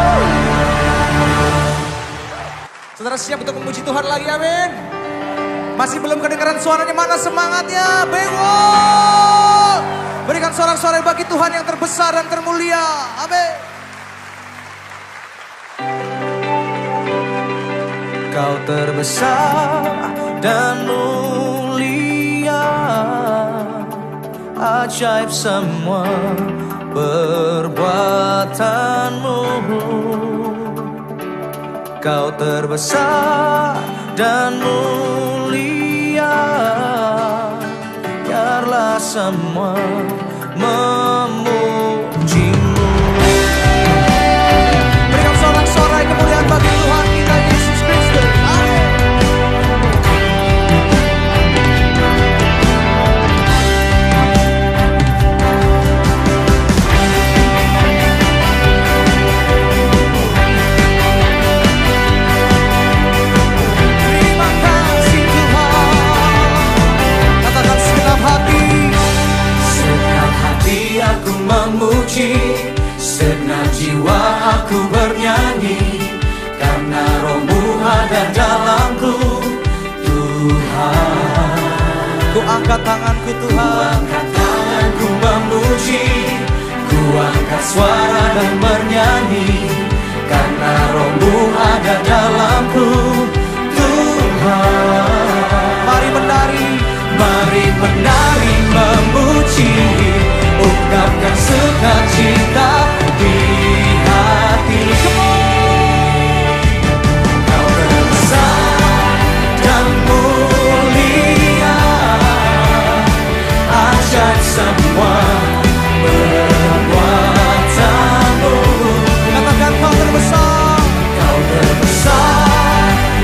Saudara siap untuk memuji Tuhan lagi, amin. Masih belum kedengaran suaranya, mana semangatnya? Bego! Berikan sorak-sorai bagi Tuhan yang terbesar dan termulia. Amin. Kau terbesar dan mulia, ajaib semua perbuatanmu. Kau terbesar dan mulia, biarlah semua memujimu. Berikan sorak-sorai kemuliaan bagi Tuhan kita Yesus Kristus. Amin. Terima kasih Tuhan. Katakan segenap hati. Segenap hati aku memuji, segenap jiwa aku bernyanyi, karena Roh-Mu ada dalamku, Tuhan. Ku angkat tanganku Ku Tuhan. angkat tanganku memuji, ku angkat suara dan bernyanyi, karena Roh-Mu ada dalamku, Tuhan. Mari menari. Mari menari memuji, ungkapkan sukacita di hati. Kau terbesar dan mulia, ajaib semua perbuatanmu. Katakan kau terbesar. Kau terbesar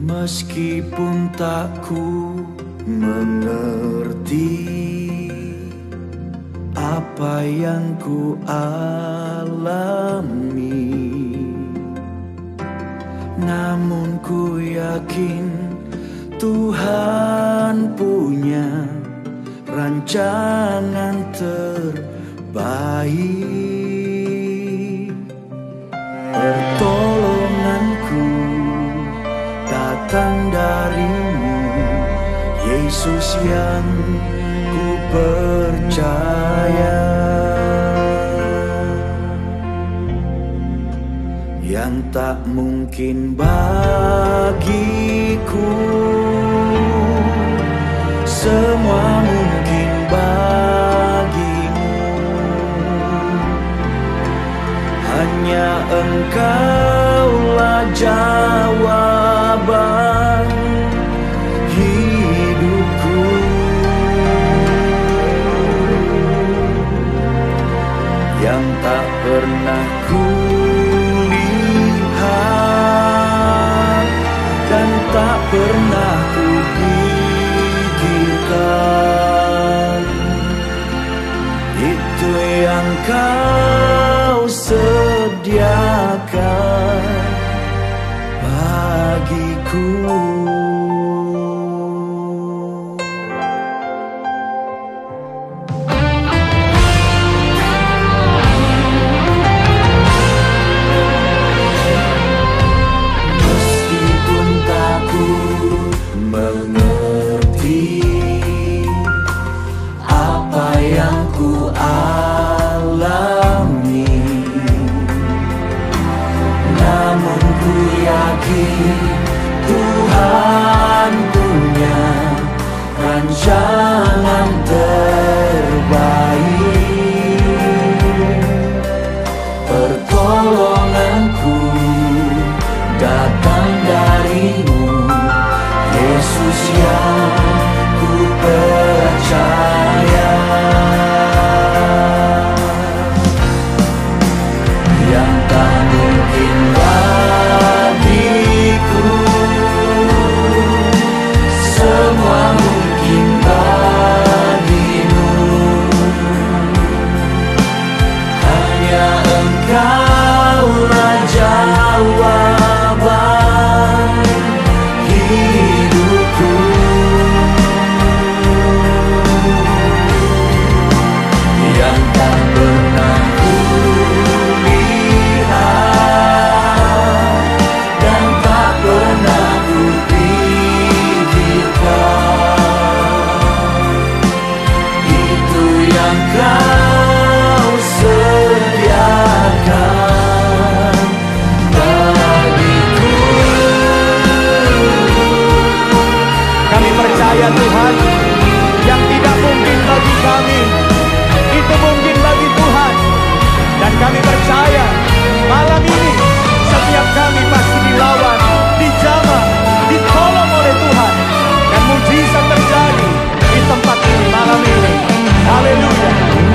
Meskipun tak ku mengerti apa yang ku alami, namun ku yakin Tuhan punya rancangan terbaik. Pertolonganku datang darimu, Yesus yang ku percaya, yang tak mungkin bagiku semua mungkin bagimu. Hanya Engkaulah jawaban hidupku. Yang tak pernah ku lihat dan tak pernah ku pikirkan, itu yang Kau sediakan bagiku. Meskipun tak ku mengerti apa yang ku alami, namun ku yakin Tuhan punya rancangan terbaik. Pertolonganku datang darimu, Yesus yang ku percaya, yang tak mungkin bagiku semua mungkin bagimu. Hanya Engkaulah jawaban hidupku. Yang tak pernah ku lihat dan tak pernah ku pikirkan, itu yang Kau sediakan bagiku. Kami percaya Tuhan, yang tidak mungkin bagi kami, itu mungkin bagi Tuhan. Dan kami percaya malam ini setiap kami pasti dilawan, dijamah, ditolong oleh Tuhan. Dan mujizat terjadi di tempat ini malam ini. Haleluya.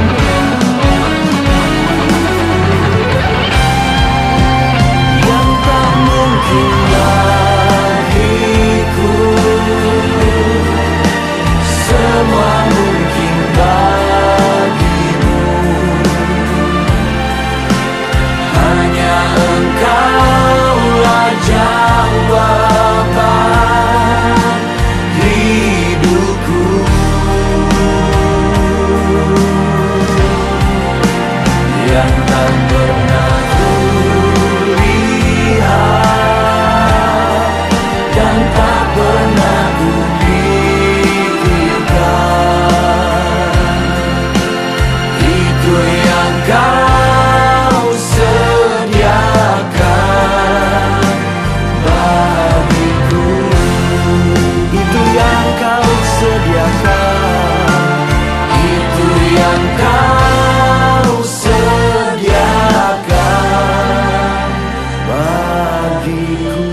Yang tak mungkin bagiku semua mungkin bagimu. Hanya Engkaulah jawaban hidupku. Yang tak pernah ku lihat dan tak pernah ku pikirkan, itu yang Kau sediakan bagiku. Itu yang Kau sediakan, itu yang Kau sediakan bagiku.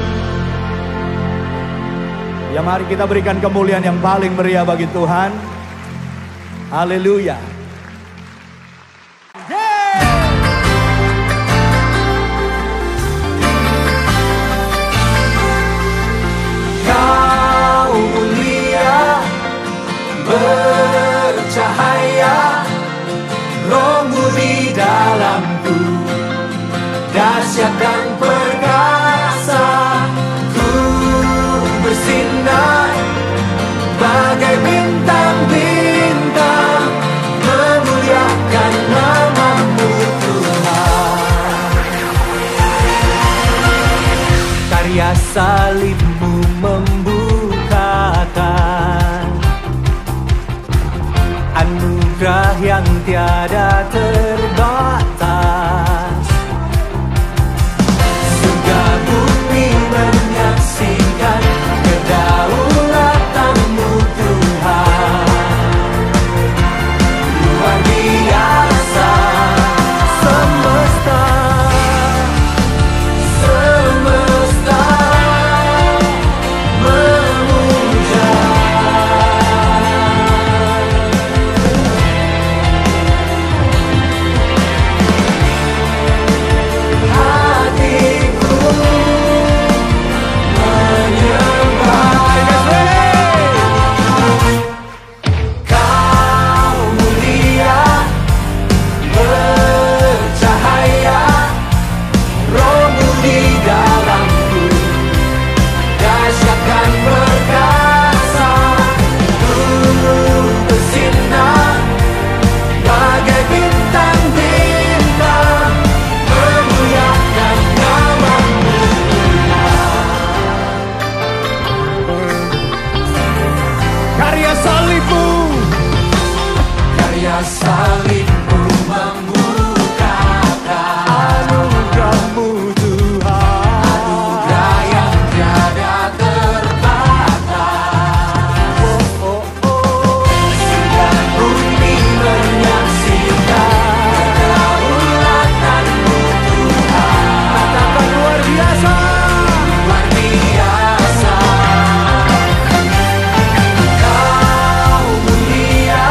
Ya mari kita berikan kemuliaan yang paling meriah bagi Tuhan. Haleluya. Kau mulia, bercahaya, Roh-Mu di dalamku, dahsyat dan perkasa. Ku bersinar bagai bintang-bintang, memuliakan nama-Mu Tuhan. Karya salib-Mu membukakan anugerah yang tiada terbatas. Surga bumi menyaksikan kedaulatan-Mu Tuhan. Luar biasa semesta, semesta memuja. Hatiku menyembah. Kau mulia, bercahaya, Roh-Mu di dalamku, dahsyat dan perkasa. Ku bersinar bagai bintang-bintang, memuliakan nama-Mu Tuhan. Karya salib-Mu, Karya salib-Mu membukakan anugerah-Mu Tuhan. anugerah yang tiada terbatas. Oh, oh, oh. Surga bumi menyaksikan kedaulatan-Mu Tuhan. Katakan luar biasa. Luar biasa. Kau mulia,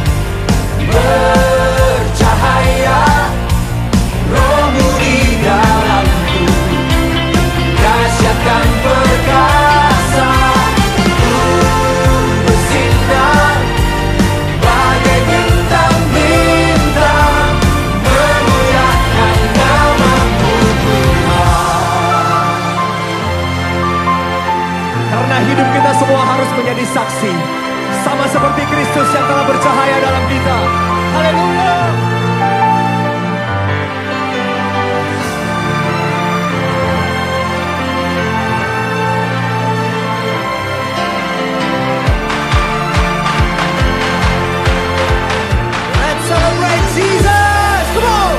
bercahaya, Roh-Mu di dalamku, dahsyat dan perkasa. Ku bersinar bagai bintang-bintang, memuliakan nama-Mu Tuhan. Karena hidup kita semua harus menjadi saksi, sama seperti Kristus yang telah bercahaya dalam kita. Haleluya. Let's celebrate Jesus! Come on!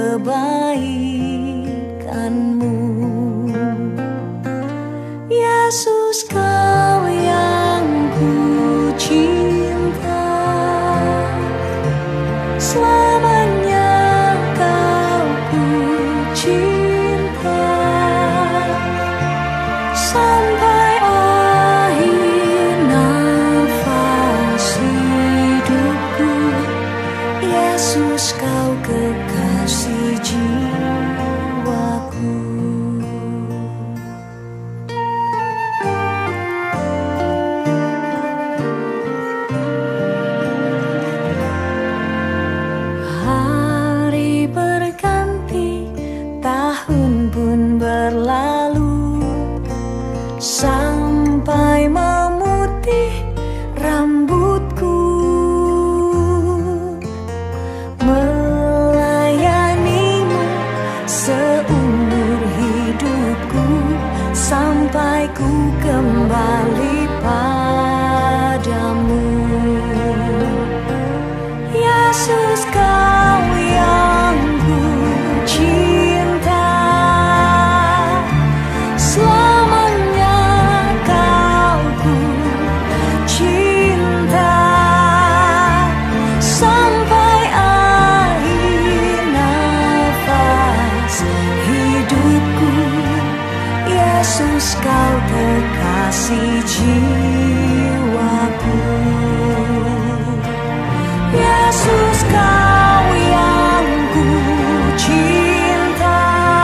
kebaikan-Mu. Yesus, Kau yang ku cinta, selamanya Kau ku cinta, sampai akhir nafas hidupku. Yesus, Kau kekasih jiwaku. Hari berganti, tahun pun berlalu, sampai memutih rambutku. Melayanimu seumur hidupku, sampai ku kembali padamu. Yesus, Kau yang ku cinta, selamanya Kau ku cinta, sampai akhir nafas hidupku. Yesus, Kau kekasih jiwaku. Yesus, Kau yang ku cinta,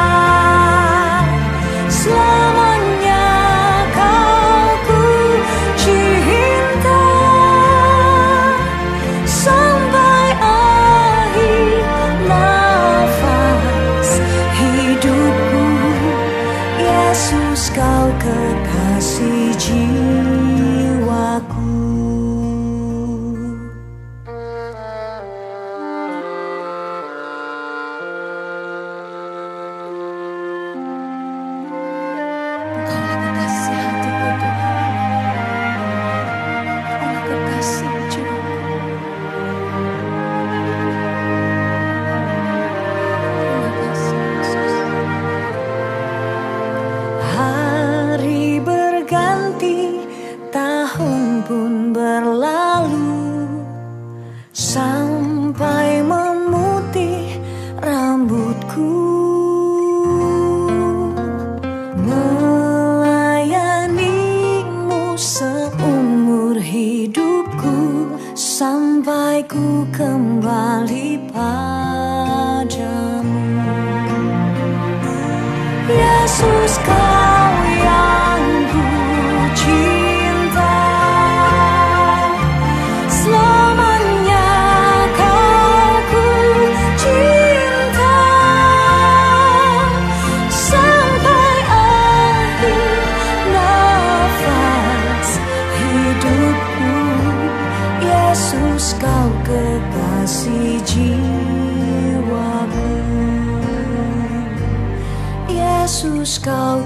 selamanya Kau ku cinta, sampai akhir nafas hidupku. Yesus, Kau kekasih jiwaku. Engkaulah kekasih hatiku Tuhan, Engkaulah kekasih jiwaku. Terima kasih Yesus. Hari berganti, tahun pun berlalu, sampai memutih rambutku. Melayanimu seumur hidupku, sampai ku kembali padamu. Yesus, Kau yang ku cinta, selamanya Kau ku cinta, sampai akhir nafas hidupku. Yesus, Kau kekasih jiwaku. Yesus, Kau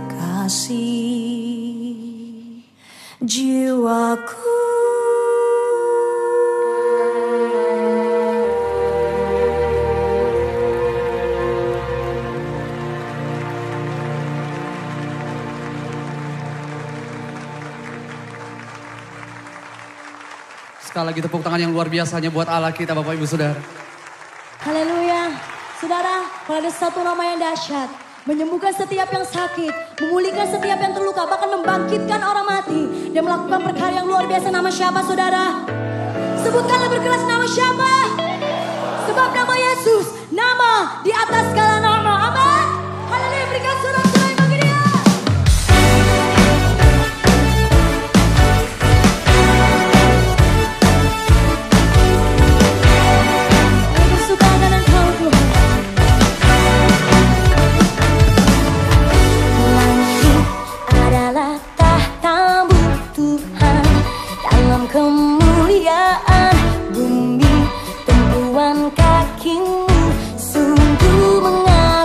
kekasih jiwaku. Sekali lagi tepuk tangan yang luar biasanya buat Allah kita, Bapak Ibu Saudara. Haleluya. Saudara, kalau ada satu nama yang dahsyat, menyembuhkan setiap yang sakit, memulihkan setiap yang terluka, bahkan membangkitkan orang mati, dan melakukan perkara yang luar biasa. Nama siapa saudara? Sebutkanlah berkeras nama siapa? Sebab nama Yesus, nama di atas segala nama. Amin. Haleluya, berikan sorak-sorai bagi Dia. Kemuliaan bumi, tumpuan kakimu sungguh mengagumkan.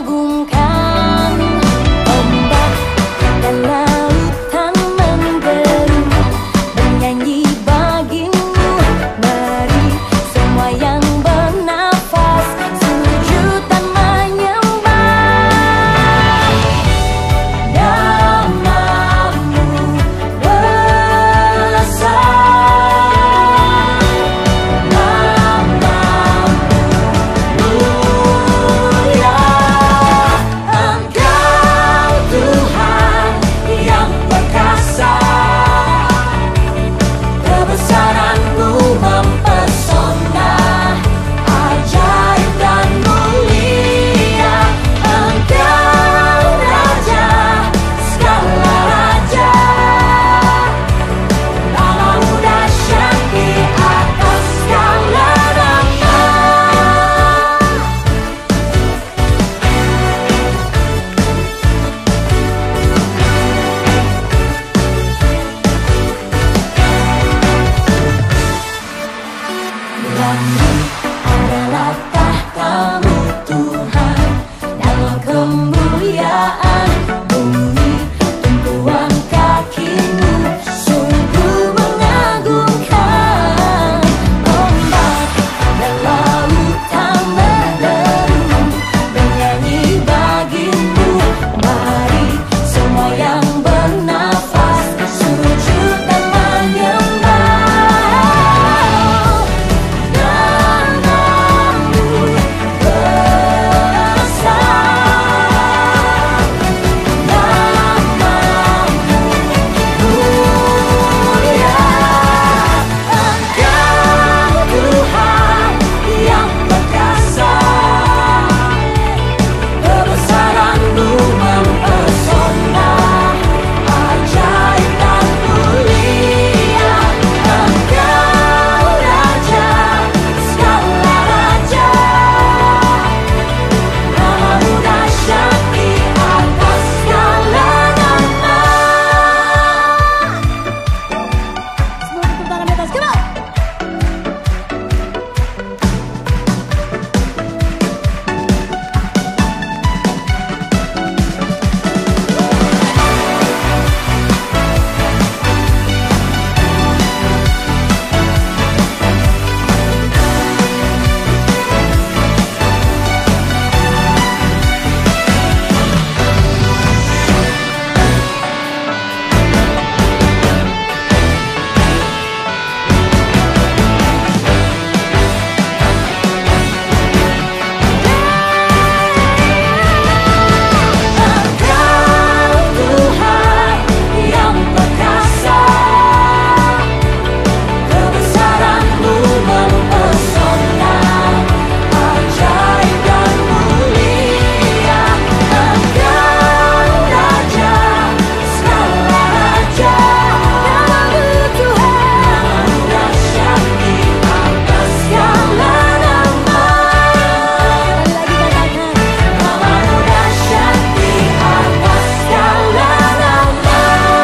ciptaan bumi, tumpuan kakimu sungguh mengagumkan. Ombak dan lautan menderu menyanyi bagimu. Mari semua yang bernafas sujud dan menyembah. Namamu besar, namamu mulia. Engkau Tuhan yang perkasa, kebesaran-Mu mempesona, ajaib dan mulia. Engkau Raja segala raja, namamu dahsyat di atas segala nama. Semua tepuk tangan di atas, come on! Engkau Tuhan yang perkasa, kebesaran-Mu mempesona, ajaib dan mulia. Engkau Raja segala raja, namamu Tuhan, namamu dahsyat di atas segala nama. Sekali lagi katakan, Namamu dahsyat di atas segala nama.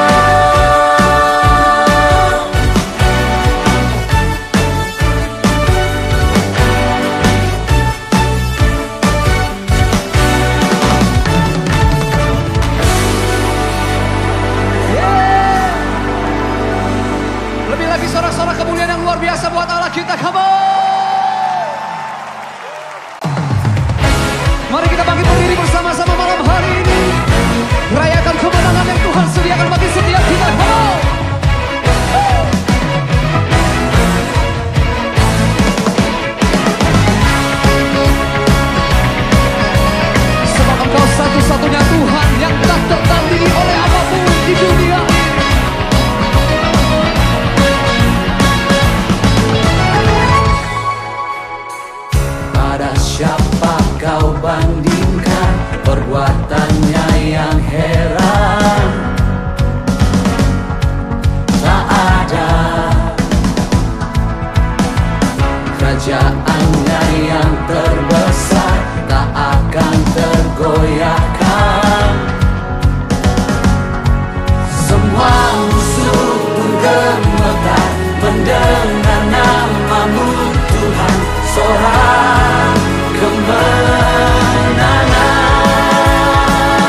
Lebih lagi sorak-sorak kemuliaan yang luar biasa buat Allah kita. Come on! Mari kita bangkit berdiri bersama-sama malam hari ini. Rayakan kemenangan yang Tuhan sediakan bagi setiap kita. Come on! Sebab Engkau satu-satunya Tuhan yang tak tertandingi oleh apapun di dunia ini. Pada siapa kau bandingkan perbuatannya yang heran? Tak ada kerajaannya yang terbesar, tak akan tergoyahkan. Semua musuh pun gemetar mendengar namamu Tuhan. Sorak kemenangan.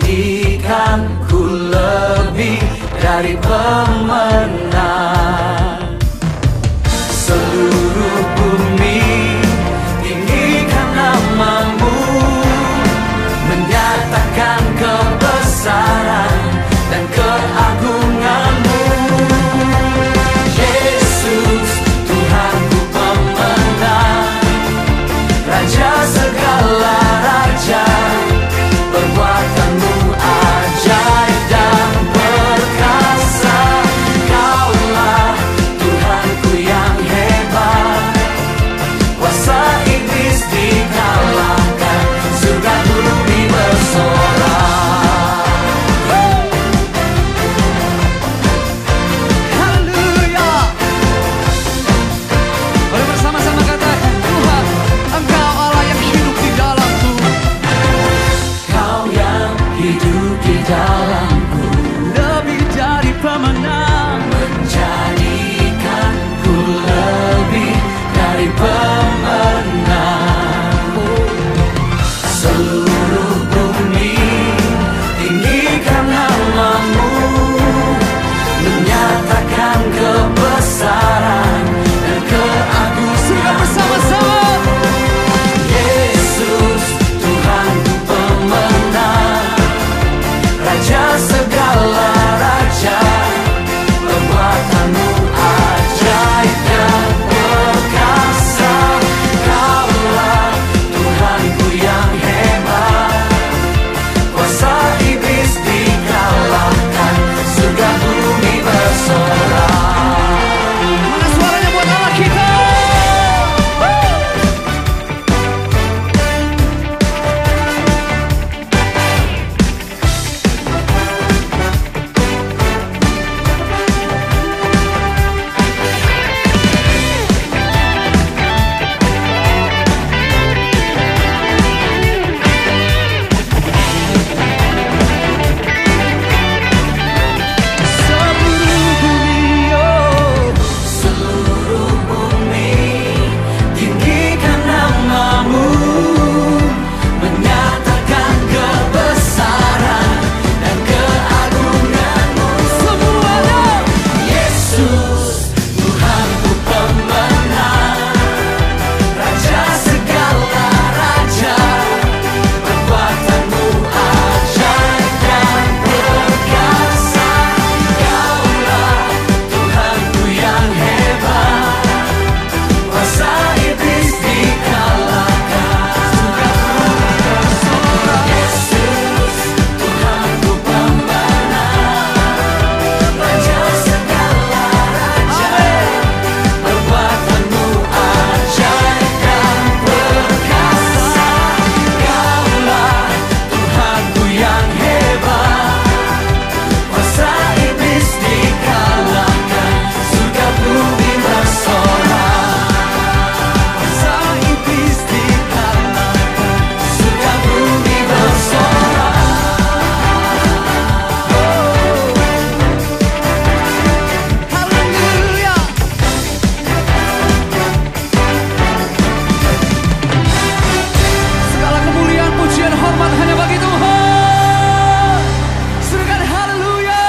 menjadikanku lebih dari pemenang. Seluruh bumi tinggikan namamu, menyatakan kebesaran dan keagunganmu. Yesus, Tuhanku pemenang, Raja segala raja, perbuatanmu ajaib dan perkasa. Kaulah Tuhanku yang hebat, kuasa iblis dikalahkan, surga bumi bersorak. Haleluya. Mari bersama-sama katakan, Tuhan, Engkau Allah yang hidup di dalamku. Kau yang hidup di dalamku, Lebih dari pemenang. menjadikanku lebih dari pemenang. Seluruh bumi tinggikan namamu, menyatakan kebesaran dan keagungan. Surga bersama-sama. Yesus, Tuhanku pemenang, Raja segala raja, perbuatanmu ajaib dan perkasa. Kaulah Tuhanku yang hebat, kuasa iblis dikalahkan, surga bumi bersorak. Mana suaranya buat Allah kita? Seluruh bumi, oh. Seluruh bumi tinggikan namamu, menyatakan kebesaran dan keagunganmu. Semuanya. Yesus, Tuhanku pemenang, Raja segala raja, perbuatanmu ajaib dan perkasa. Kaulah Tuhanku yang hebat, kuasa iblis dikalahkan, surga bumi bersorak. Yesus, Tuhanku pemenang, Raja segala raja, perbuatanmu ajaib dan perkasa. Kaulah Tuhanku yang hebat, kuasa iblis dikalahkan, surga bumi bersorak. Kuasa iblis dikalahkan, surga bumi bersorak. Haleluya. Segala kemuliaan, pujian, hormat hanya bagi Tuhan. Serukan haleluya.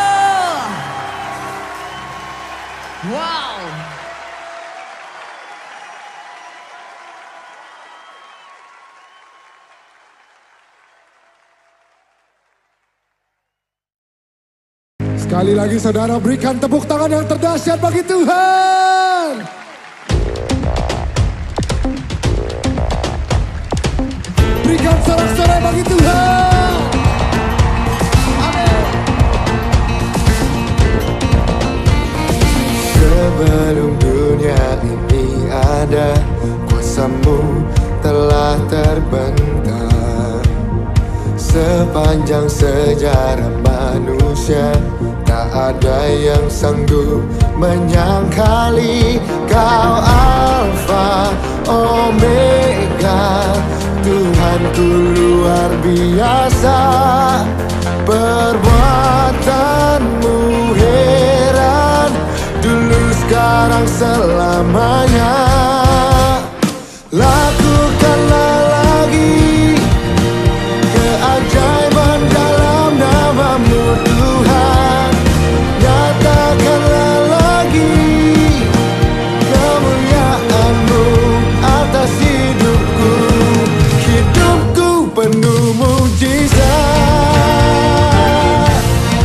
Wow. Sekali lagi saudara berikan tepuk tangan yang terdahsyat bagi Tuhan. Berikan sorak-sorai bagi Tuhan. Amin. Sebelum dunia ini ada, kuasamu telah terbentang. Sepanjang sejarah manusia, tak ada yang sanggup menyangkali Kau Alfa Omega, Tuhanku luar biasa. Perbuatanmu heran, dulu sekarang selamanya. Lakukanlah lagi keajaiban dalam penuh mujizat.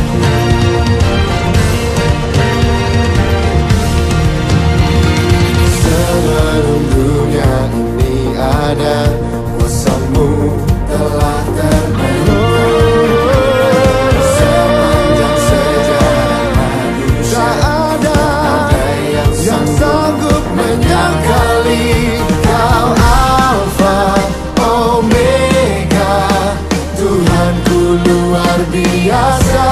Sebelum dunia ini ada, kuasamu telah terbentuk. Sepanjang sejarah manusia, tak ada yang sanggup menyangkali. Kau Alfa Omega, Tuhanku luar biasa.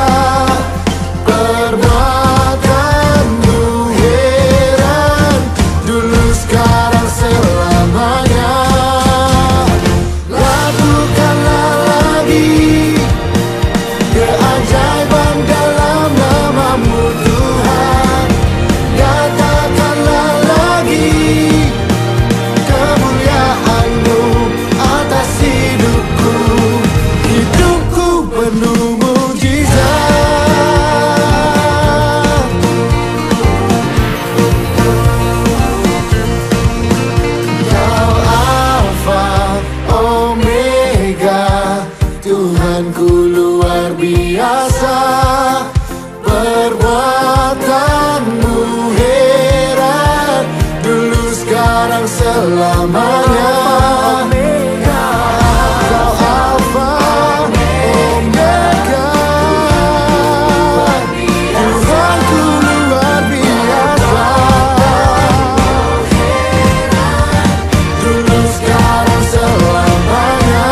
Perbuatanmu heran, dulu sekarang selamanya. Lakukanlah lagi keajaiban dalam namamu Tuhan. Nyatakanlah lagi kemuliaanmu atas hidupku. Hidupku penuh mujizat. Kau Alfa Omega, Tuhanku luar biasa. Perbuatanmu heran, dulu sekarang selamanya. Kau Alfa Omega, Tuhanku luar biasa. Dulu sekarang selamanya.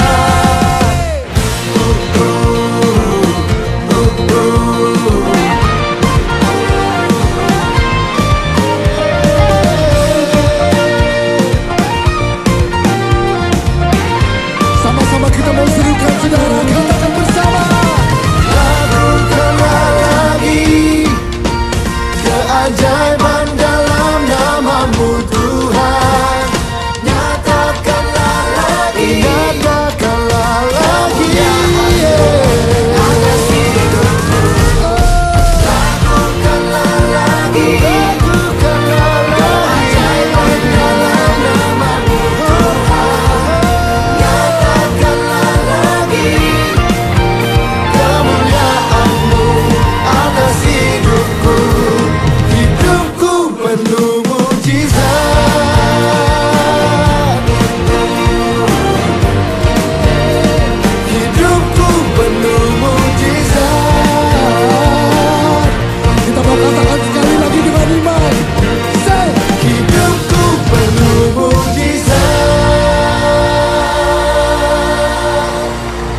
Sama-sama kita mau serukan saudara, katakan bersama. Lakukanlah lagi keajaiban dalam namamu Tuhan. Nyatakanlah lagi, nyatakanlah lagi atas hidupku. Lakukanlah lagi, lakukanlah lagi keajaiban dalam namamu Tuhan. Nyatakanlah lagi kemuliaanmu atas hidupku. Hidupku penuh mujizat. Hidupku penuh mujizat. Kita mau katakan sekali lagi dengan iman. Say, hidupku penuh mujizat.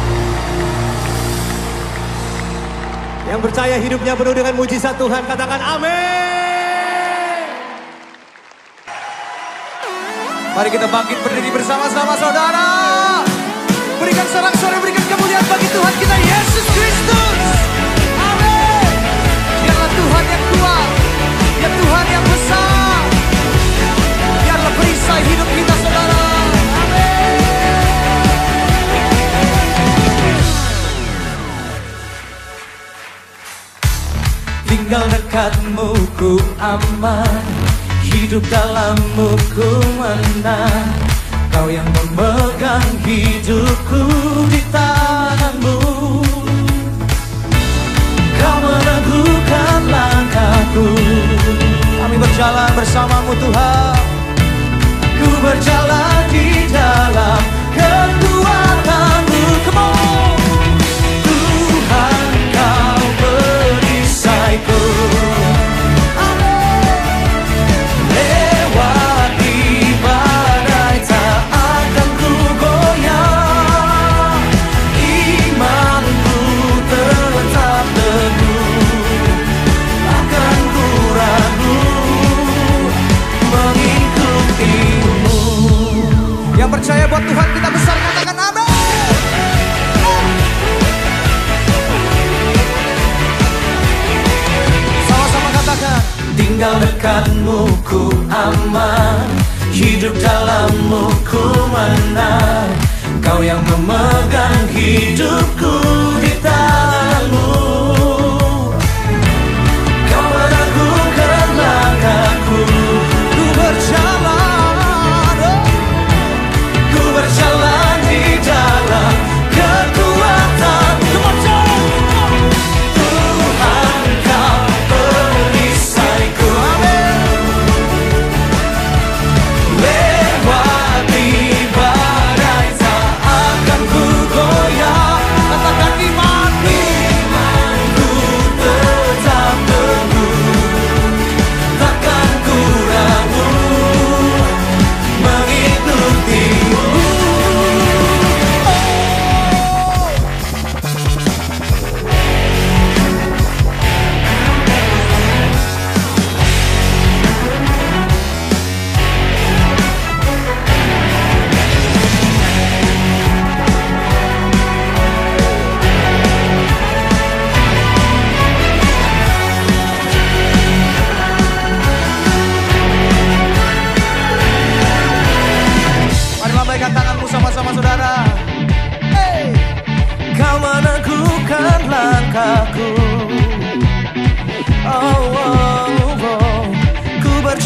Yang percaya hidupnya penuh dengan mujizat Tuhan, katakan amin. Mari kita bangkit berdiri bersama-sama saudara. Berikan sorak-sorai, berikan kemuliaan bagi Tuhan kita Yesus Kristus. Amin. Dialah Tuhan yang kuat, ya Tuhan yang besar. Biarlah perisai hidup kita saudara. Amin. Tinggal dekatmu ku aman, hidup dalammu ku menang. Kau yang memegang hidupku di tanganmu. Kau meneguhkan langkahku. Kami berjalan bersamamu Tuhan. Ku berjalan di dalam kekuatan-Mu. Come on. Tuhan Kau perisaiku. Lewati badai tak akan ku goyah. Imanku tetap teguh, takkan ku ragu mengikutimu. Yang percaya buat Tuhan kita besar, katakan amin. Sama-sama katakan. Tinggal dekatmu ku aman, hidup dalammu ku menang. Kau yang memegang hidupku di tanganmu. Kau meneguhkan langkahku. Ku berjalan, Ku berjalan di dalam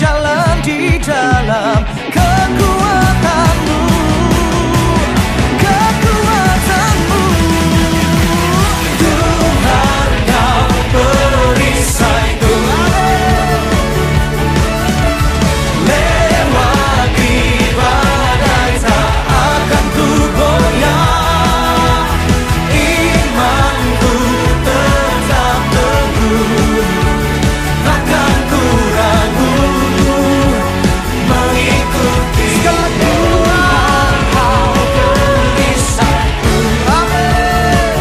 berjalan di dalam kekuatan-Mu, kekuatan-Mu. Tuhan, Kau perisaiku lewati badai, tak akan ku goyah. Imanku tetap teguh, takkan ku ragu mengikuti. Tuhan, Kau perisaiku, amin.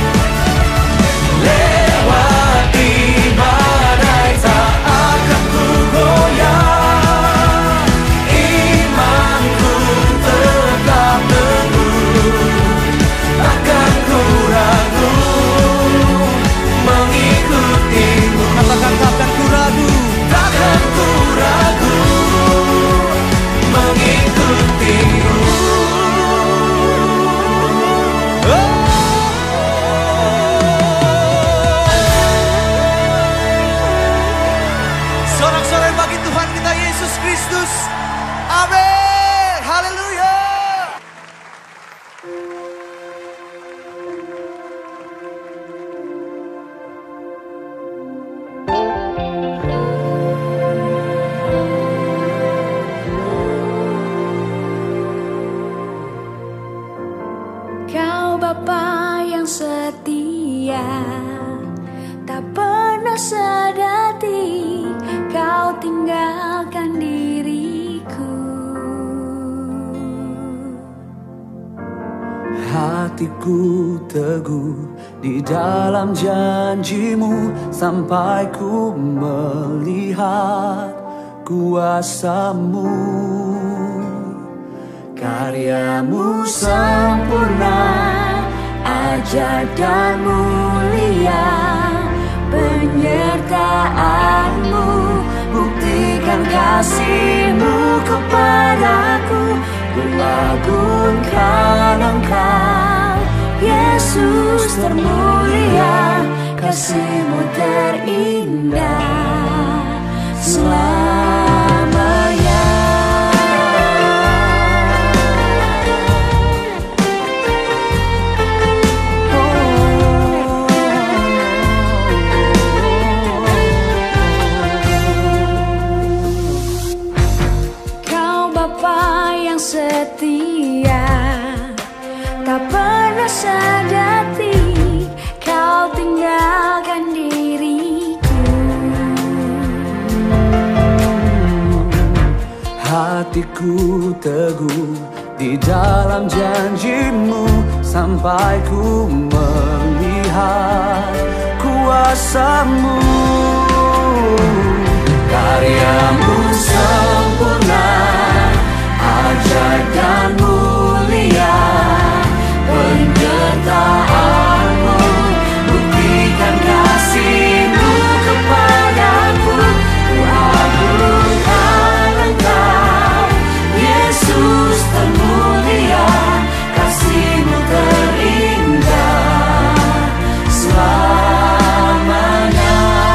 Lewati badai, tak akan ku goyah. Imanku tetap teguh, takkan ku ragu mengikuti-Mu. Katakan, takkan ku ragu, takkan ku ragu mengikuti-Mu. Sorak-sorai bagi Tuhan kita Yesus Kristus. Amin. Haleluya. Kau Bapa yang setia, tak pernah sedati Kau tinggalkan diriku. Hatiku teguh di dalam janji-Mu sampai ku melihat kuasa-Mu. Karya-Mu sempurna, ajaib dan mulia. Penyertaan-Mu buktikan kasih-Mu kepadaku. Ku agungkan Engkau, Yesus termulia. Kasih-Mu terindah selamanya. Setia, tak pernah sedati Kau tinggalkan diriku. Hatiku teguh di dalam janji-Mu sampai ku melihat kuasa-Mu. Karya-Mu sempurna, ajaib dan mulia. Penyertaan-Mu buktikan kasih-Mu kepadaku. Ku agungkan Engkau, Yesus termulia. Kasih-Mu terindah selamanya.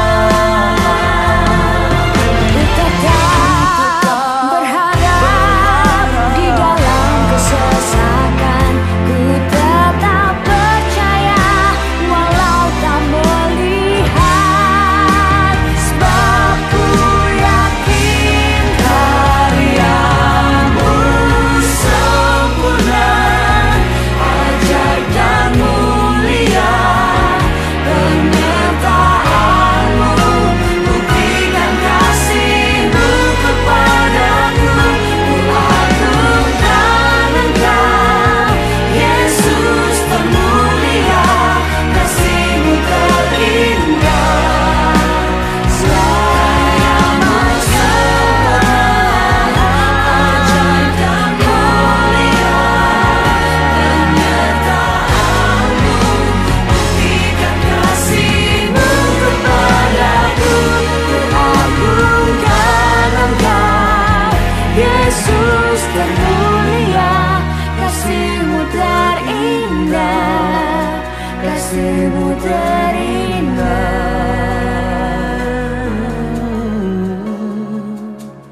kasih-Mu terindah.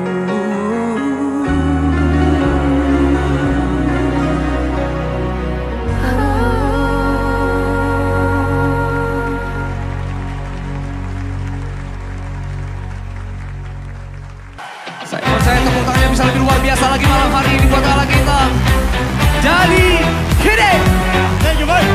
Saya percaya tepuk tangannya bisa lebih luar biasa lagi malam hari ini buat Allah kita. Jadi, hit it! Thank you, Mike.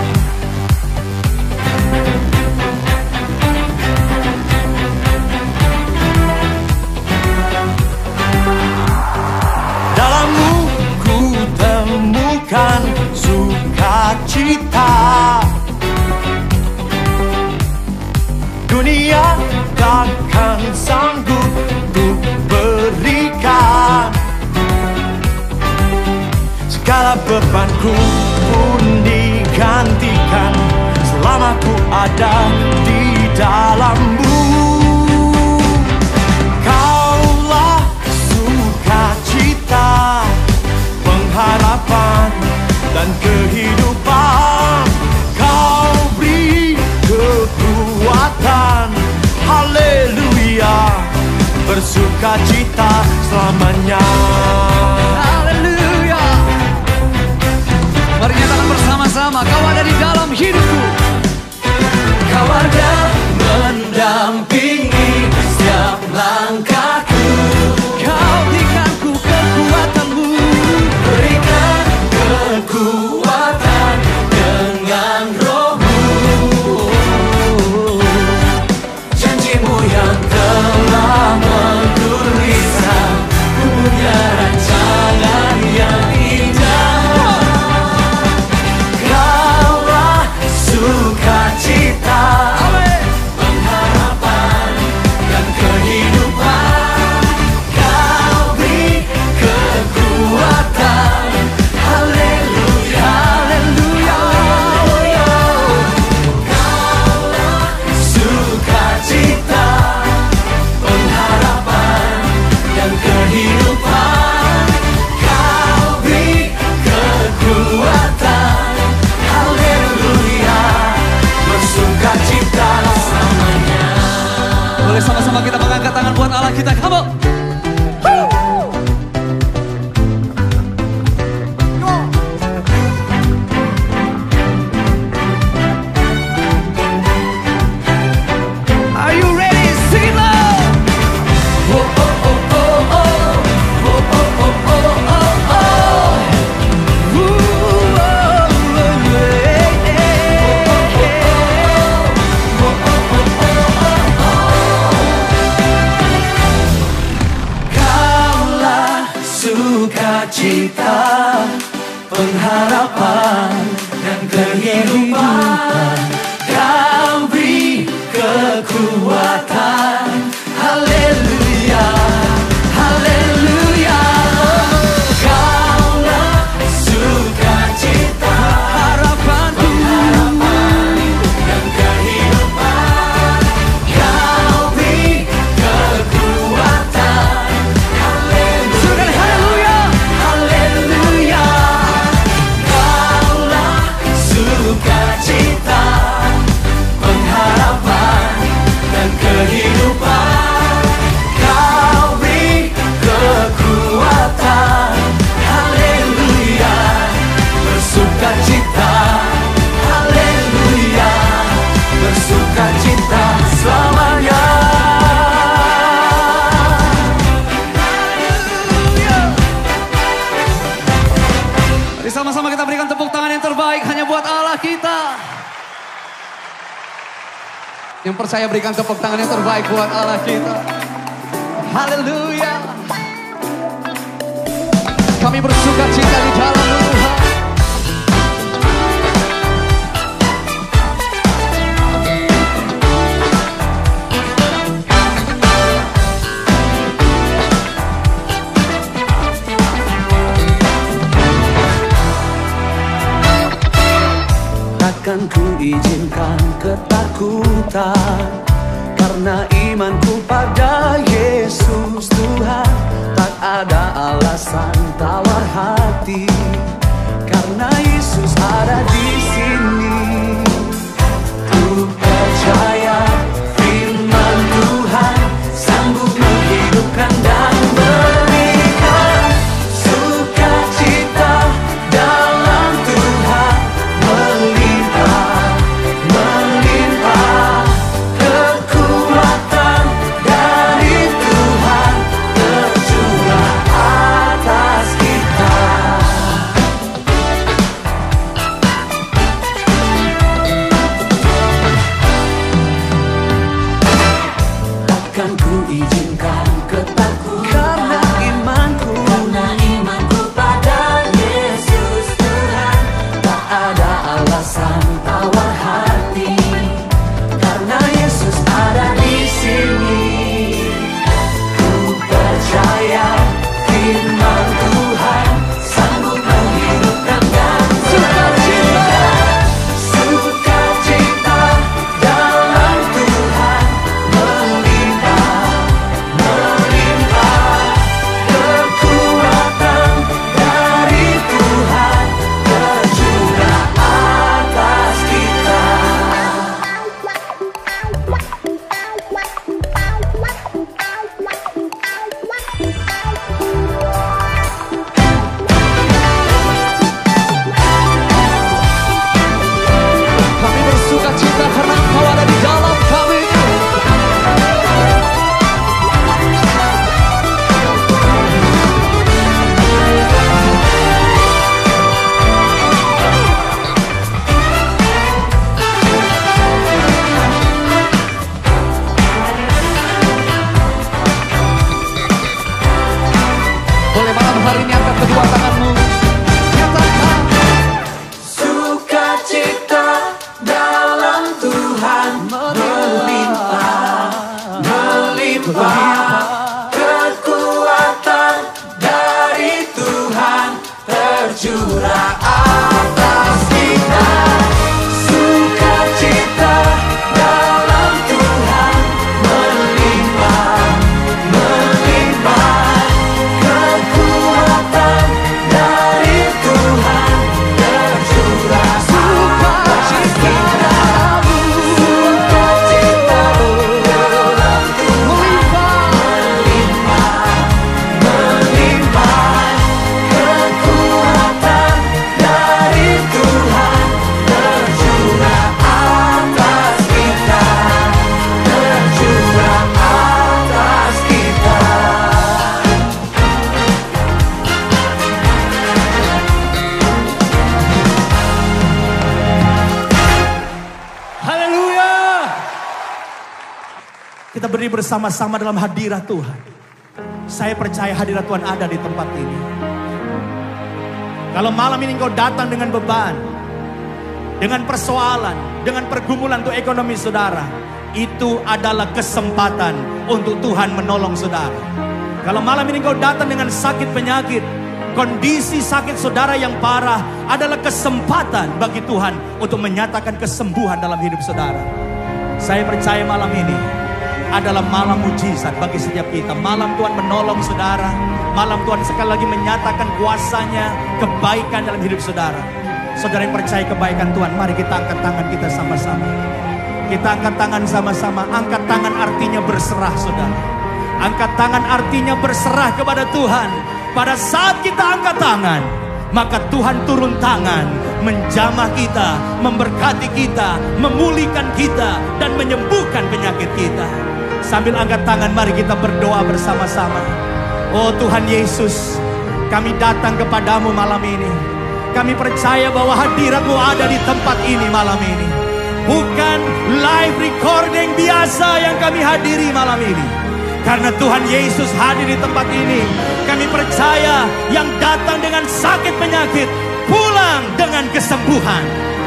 Dalammu ku temukan sukacita. Dunia takkan sanggup ku berikan. Segala bebanku pun digantikan selama ku ada di dalammu. Kaulah sukacita, pengharapan dan kehidupan. Kau beri kekuatan, haleluya, bersukacita selamanya. Haleluya. Mari nyatakan bersama-sama, kau ada di dalam hidupku. Kau ada mendampingi setiap langkahku. Kau berikan ku kekuatanmu. Berikan kekuatan dengan rohmu. Janjimu yang telah menuliskan, ku punya rancangan yang indah. Kaulah sukacita, pengharapan dan kehidupan. Kau beri kekuatan, haleluya, haleluya. Kaulah sukacita, pengharapan dan kehidupan. Kau beri kekuatan, haleluya, bersukacita selamanya. Boleh sama-sama kita mengangkat tangan buat Allah kita, kamu. Are you ready? Sing it loud. Oh, oh, oh, oh, oh. Oh, oh, oh, oh, oh, oh. Ooh, oh, oh, yeah, Kaulah sukacita, pengharapan dan kehidupan. Kau beri kekuatan, haleluya, haleluya. Kaulah sukacita, harapanku. dan kehidupan. Kau beri kekuatan, Suruhkan haleluya. haleluya. Kaulah sukacita, pengharapan dan kehidupan. Kau beri kekuatan, haleluya, bersukacita, haleluya, bersukacita selamanya. Mari sama-sama kita berikan tepuk tangan yang terbaik hanya buat Allah kita. Yang percaya berikan tepuk tangan yang terbaik buat Allah kita. Haleluya. Kami bersuka cita di dalam Tuhan. Takkan ku izinkan ketakutan, karena imanku pada Yesus Tuhan. Tak ada alasan tawar hati, karena Yesus ada di sini. Ku percaya firman Tuhan sanggup menghidupkan dan ku izinkan ketakut Karena imanku, karena imanku pada Yesus Tuhan. Tak ada alasan tawar hati, karena Yesus ada di sini. Ku percaya firman Tuhan sanggup menghidupkan dan memberikan sukacita dalam Tuhan melimpah, melimpah kekuatan dari Tuhan tercurah atas kita. Kami bersuka cita karena Engkau ada di dalam kami. Boleh malam hari ini angkat kedua tanganmu. Nyatakan Sukacita dalam Tuhan melimpah, melimpah kekuatan dari Tuhan tercurah atas kita. Sukacita dalam Tuhan melimpah, melimpah kekuatan dari Tuhan tercurah atas kita. Sukacita dalam Tuhan melimpah, melimpah kekuatan dari Tuhan tercurah atas kita, tercurah atas kita. haleluya. Kita berdiri bersama-sama dalam hadirat Tuhan. Saya percaya hadirat Tuhan ada di tempat ini. Kalau malam ini engkau datang dengan beban, dengan persoalan, dengan pergumulan untuk ekonomi saudara, itu adalah kesempatan untuk Tuhan menolong saudara. Kalau malam ini engkau datang dengan sakit penyakit, kondisi sakit saudara yang parah, adalah kesempatan bagi Tuhan untuk menyatakan kesembuhan dalam hidup saudara. Saya percaya malam ini adalah malam mujizat bagi setiap kita. Malam Tuhan menolong saudara. Malam Tuhan sekali lagi menyatakan kuasanya, kebaikan dalam hidup saudara. Saudara yang percaya kebaikan Tuhan, mari kita angkat tangan kita sama-sama. Kita angkat tangan sama-sama. Angkat tangan artinya berserah saudara. Angkat tangan artinya berserah kepada Tuhan. Pada saat kita angkat tangan, maka Tuhan turun tangan, menjamah kita, memberkati kita, memulihkan kita, dan menyembuhkan penyakit kita. Sambil angkat tangan, mari kita berdoa bersama-sama. Oh Tuhan Yesus, kami datang kepadamu malam ini. Kami percaya bahwa hadirat-Mu ada di tempat ini malam ini. Bukan live recording biasa yang kami hadiri malam ini. Karena Tuhan Yesus hadir di tempat ini, kami percaya yang datang dengan sakit penyakit pulang dengan kesembuhan.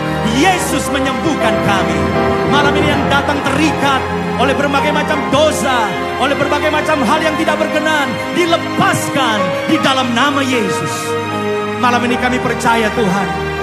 Yesus menyembuhkan kami. Malam ini yang datang terikat oleh berbagai macam dosa, oleh berbagai macam hal yang tidak berkenan, dilepaskan di dalam nama Yesus. Malam ini kami percaya Tuhan,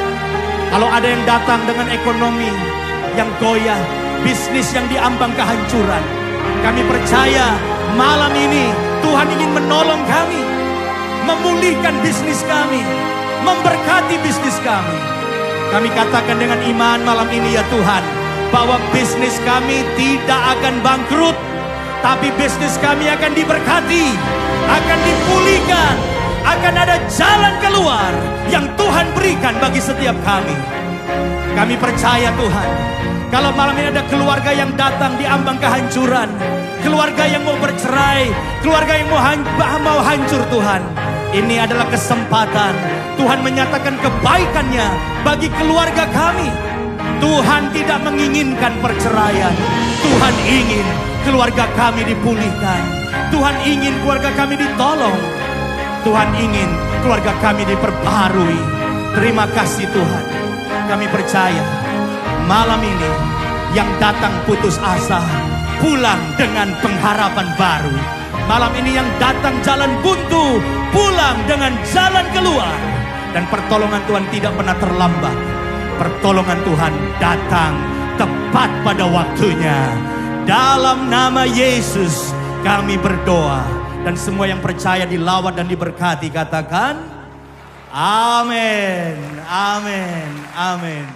kalau ada yang datang dengan ekonomi yang goyah, bisnis yang diambang kehancuran, kami percaya malam ini Tuhan ingin menolong kami, memulihkan bisnis kami, memberkati bisnis kami. Kami katakan dengan iman malam ini ya Tuhan, bahwa bisnis kami tidak akan bangkrut, tapi bisnis kami akan diberkati, akan dipulihkan, akan ada jalan keluar yang Tuhan berikan bagi setiap kami. Kami percaya Tuhan, kalau malam ini ada keluarga yang datang di ambang kehancuran, keluarga yang mau bercerai, keluarga yang mau, han mau hancur Tuhan, ini adalah kesempatan Tuhan menyatakan kebaikannya bagi keluarga kami. Tuhan tidak menginginkan perceraian, Tuhan ingin keluarga kami dipulihkan. Tuhan ingin keluarga kami ditolong. Tuhan ingin keluarga kami diperbaharui. Terima kasih Tuhan. Kami percaya malam ini yang datang putus asa pulang dengan pengharapan baru. Malam ini yang datang jalan buntu pulang dengan jalan keluar. Dan pertolongan Tuhan tidak pernah terlambat. Pertolongan Tuhan datang tepat pada waktunya. Dalam nama Yesus kami berdoa. Dan semua yang percaya dilawat dan diberkati katakan amin, amin, amin.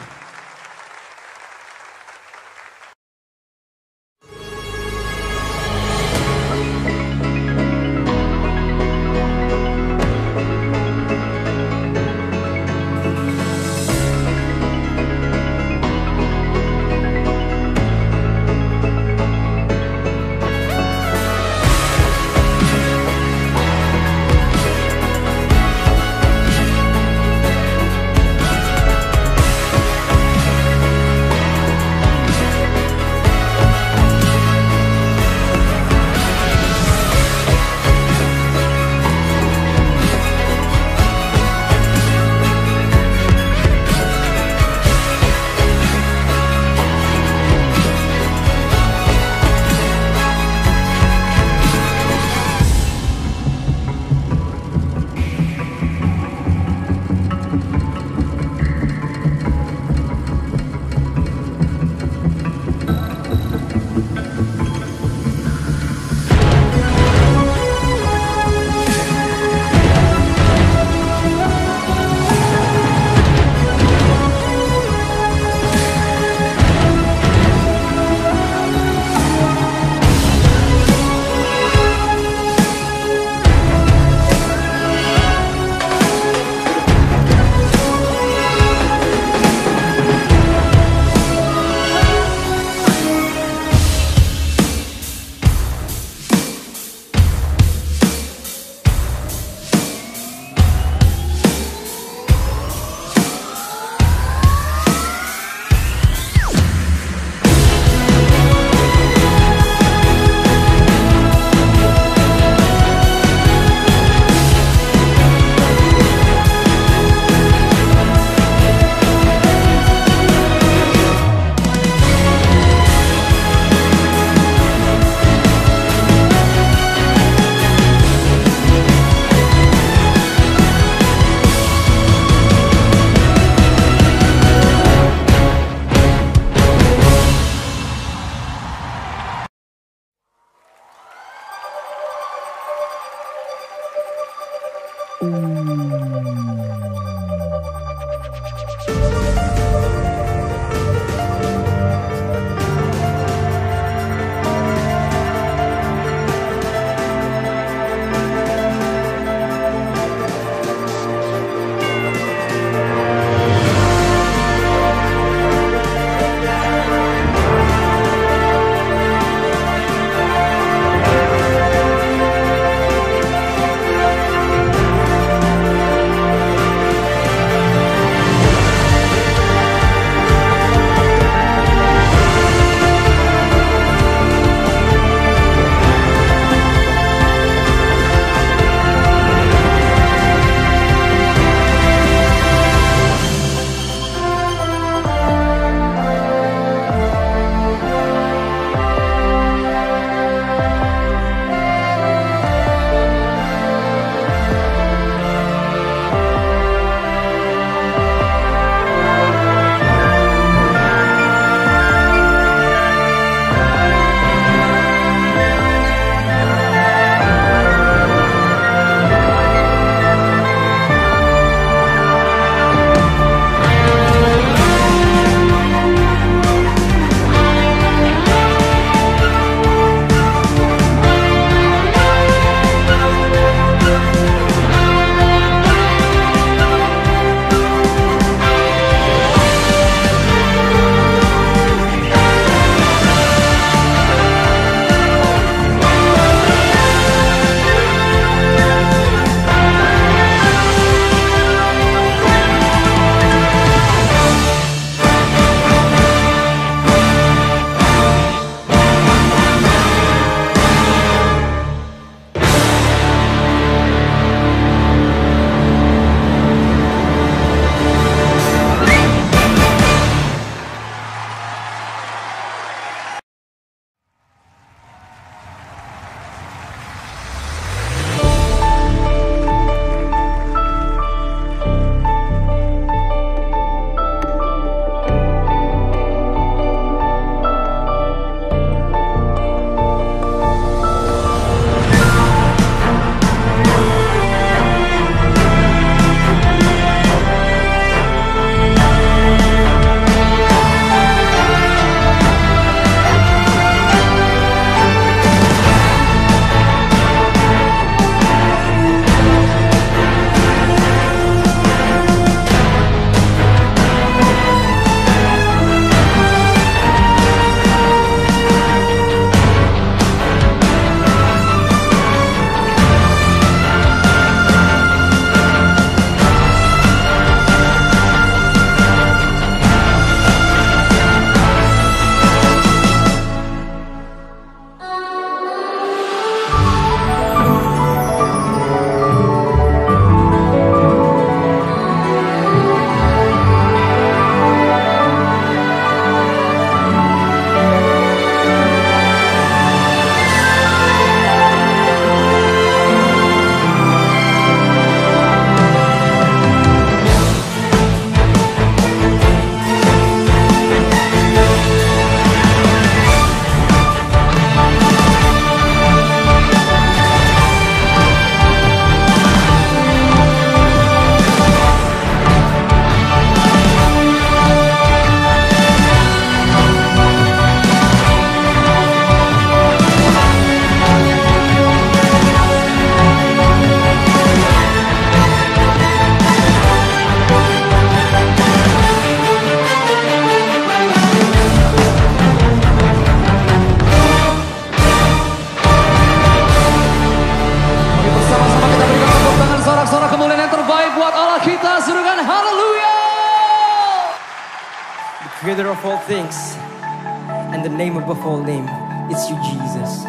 of all things, and the name above all name, it's you, Jesus.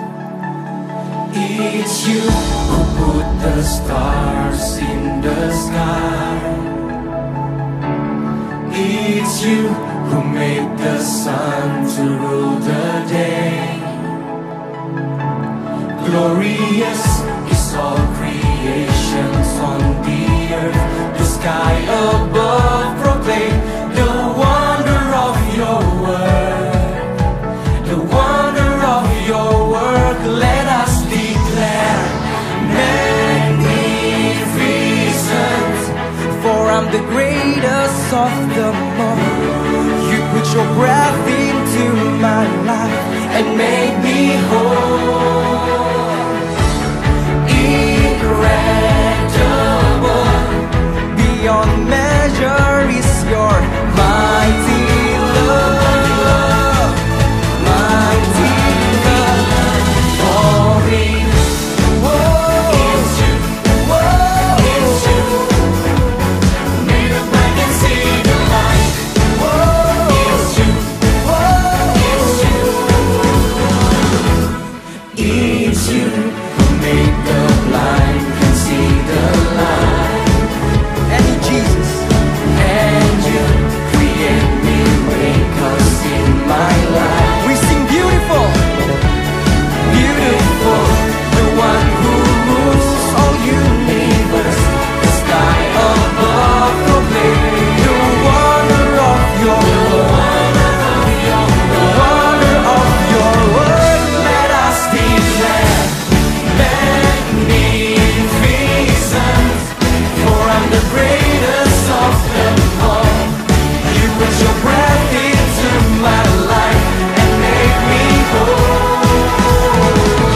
It's you who put the stars in the sky. It's you who made the sun to rule the day. Glorious is all creations on the earth. The sky above proclaim the wonder of your word. The wonder of your work, let us declare magnificent. For I'm the greatest of them all. You put your breath into my life and make me whole. Incredible, beyond measure is your mighty love, mighty love for me. Whoa, it's you, whoa, it's you. Made up, I can see the light. Whoa, it's you, whoa, it's you. It's you who made the blind can see the light. And you, Jesus. And you create miracles in my life. We sing beautiful, Beautiful, the one who rules all universe. The sky above proclaim the wonder of your word, the wonder of your word. Let us declare magnificent. For I'm the greatest of them all. You put your breath into my life and make me whole.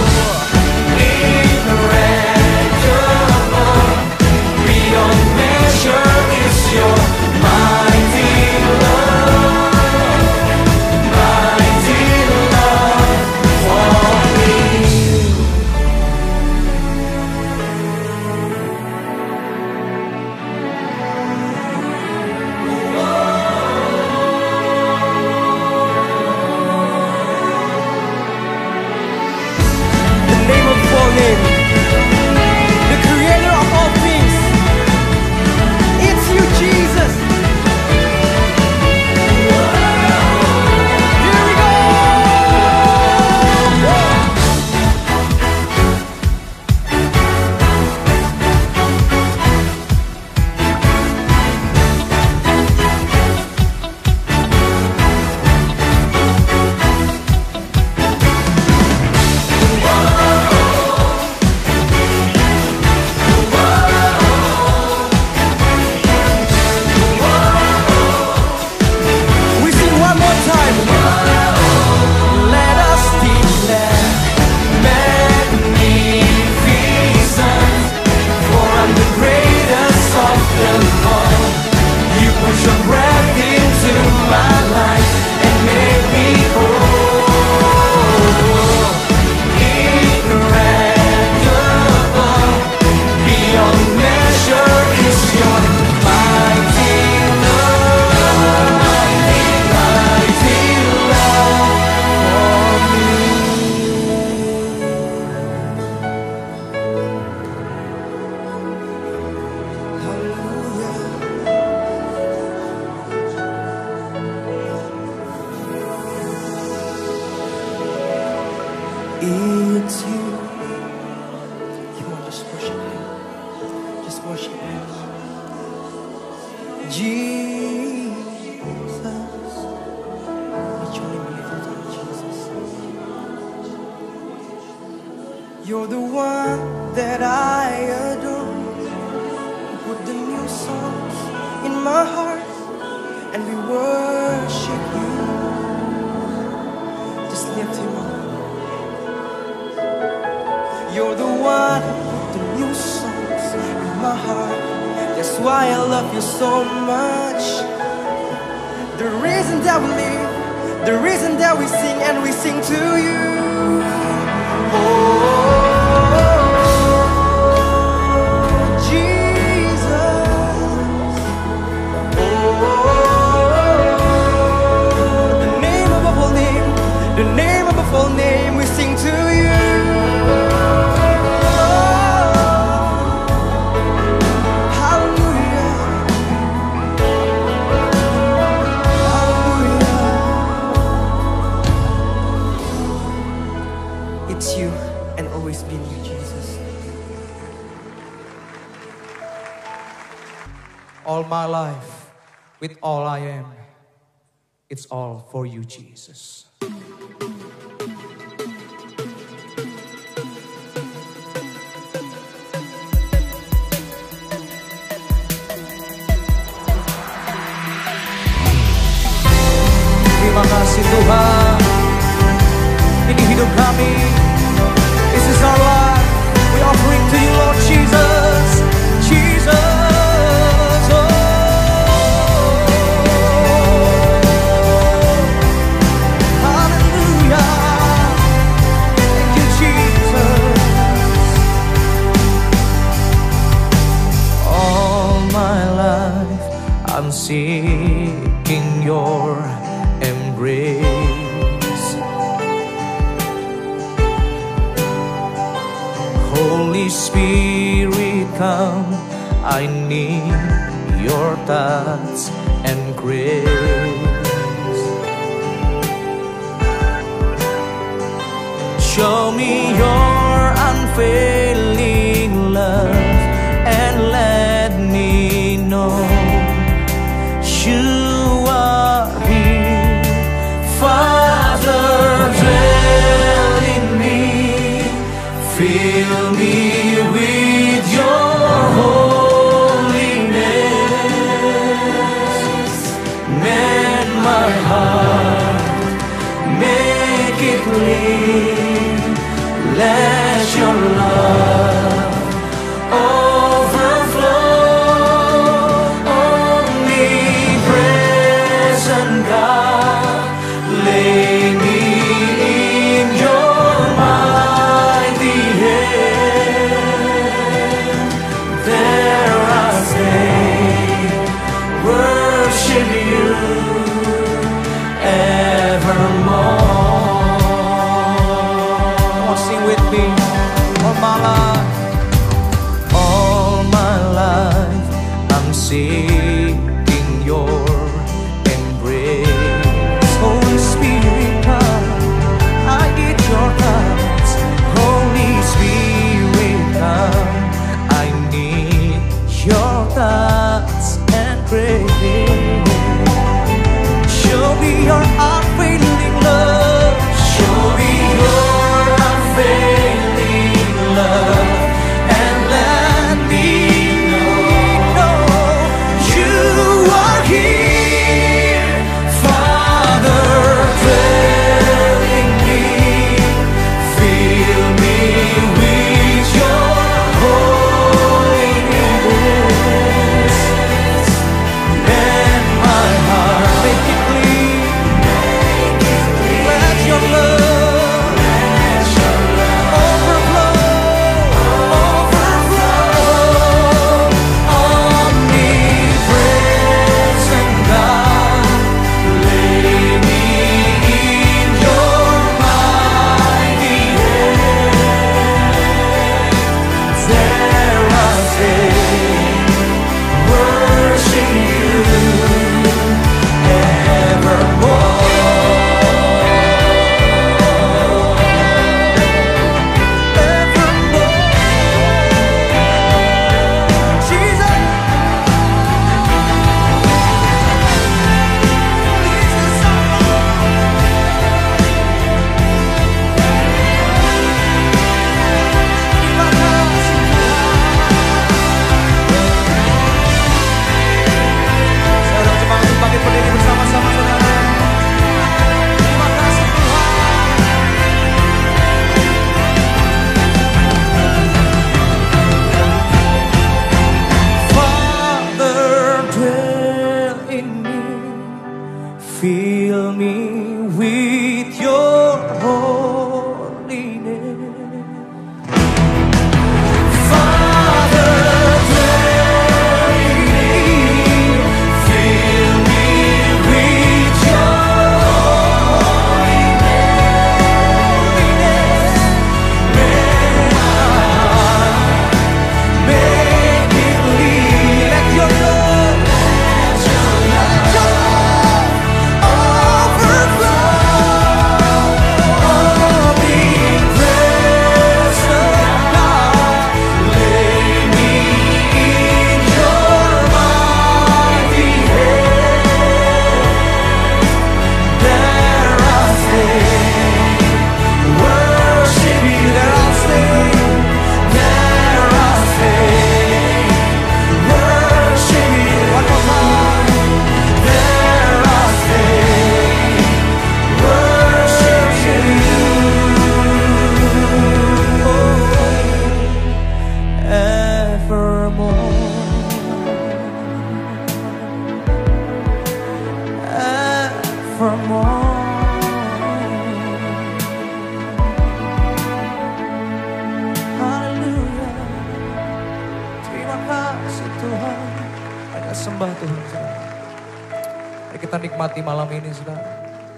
Incredible, beyond measure is your mighty love, mighty love for me. the name of all name, the creator of all things. It's you, Jesus. Here we go. We sing one more time. Let us declare magnificent. For I'm the greatest of them all. You put your breath into my life and make me whole. Incredible, beyond measure is your mighty love, mighty love for me. It's you. You want to just worship Him. Just worship Him. Jesus. Let your name be lifted up, Jesus. You're the one that I adore. You put the new songs in my heart, and we worship you. Just lift Him up. You're the one who put the new songs in my heart. That's why I love you so much. The reason that we live, the reason that we sing and we sing to you. Oh, Jesus. Oh, all my life, with all I am, it's all for you, Jesus. Terima kasih Tuhan, ini hidup kami. This is our life, we offering to you Lord Jesus, Jesus. Oh, hallelujah, thank you Jesus. All my life I'm seeking your embrace. Holy Spirit, come, I need your touch and grace. Show me your unfailing love and let me know you are here. Father, dwell in me, fill me with your holiness. Mend my heart, make it clean. Let your love with me. sembah Tuhan, saudara. Mari kita nikmati malam ini, saudara.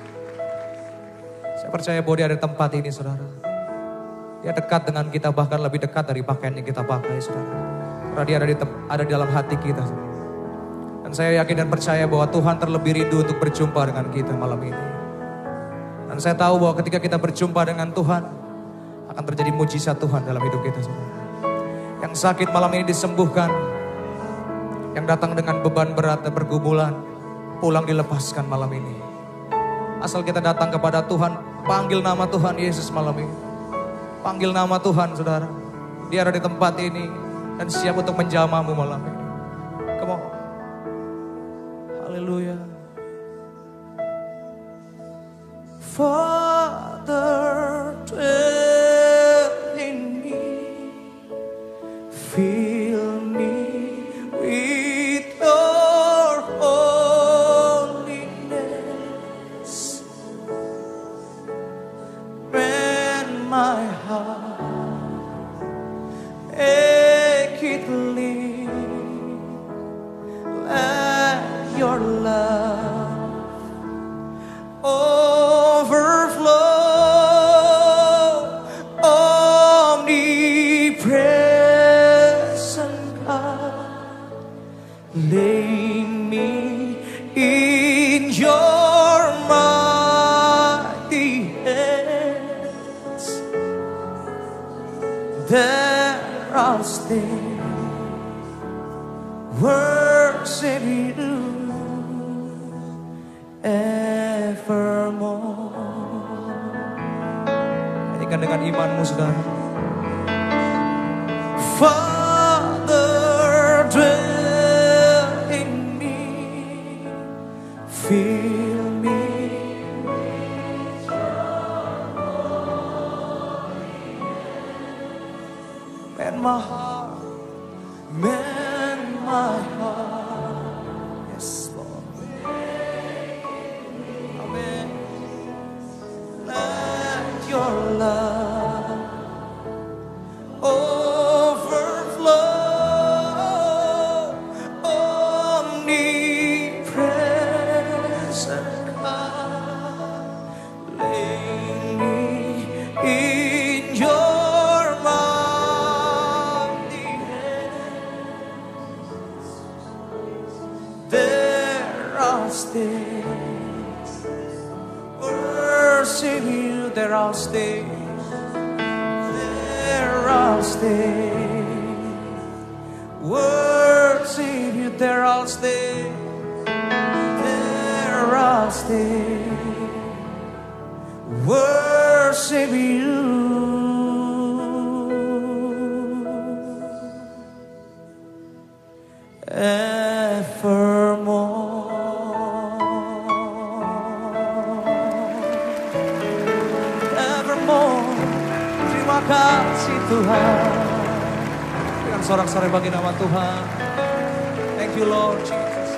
Saya percaya bahwa dia ada di tempat ini, saudara. Dia dekat dengan kita, bahkan lebih dekat dari pakaian yang kita pakai, saudara. Karena dia ada di, ada di dalam hati kita, saudara. Dan saya yakin dan percaya bahwa Tuhan terlebih rindu untuk berjumpa dengan kita malam ini. Dan saya tahu bahwa ketika kita berjumpa dengan Tuhan, akan terjadi mujizat Tuhan dalam hidup kita, saudara. Yang sakit malam ini disembuhkan. Yang datang dengan beban berat dan pergumulan, pulang dilepaskan malam ini. Asal kita datang kepada Tuhan, panggil nama Tuhan Yesus malam ini. Panggil nama Tuhan, saudara. Dia ada di tempat ini dan siap untuk menjamamu malam ini. Come on. Haleluya. Father, dwell in me, fill me with your holiness. When my heart achingly, let your love overflow, omnipresent God, lay me in your mighty hands. There I'll stay, worship you evermore. Nyanyikan dengan imanmu, saudara. Father, dwell in me, fill me. Mend my heart, mend my heart. Yes, Lord. Amen. Let your love overflow, omnipresent God, lay me in your mighty hands. There I'll stay, worship you. There I'll stay, there I'll stay, worship you. There I'll stay, there I'll stay, worship you evermore. Terima kasih Tuhan. Dengan sorak-sorai bagi nama Tuhan. Thank you Lord Jesus.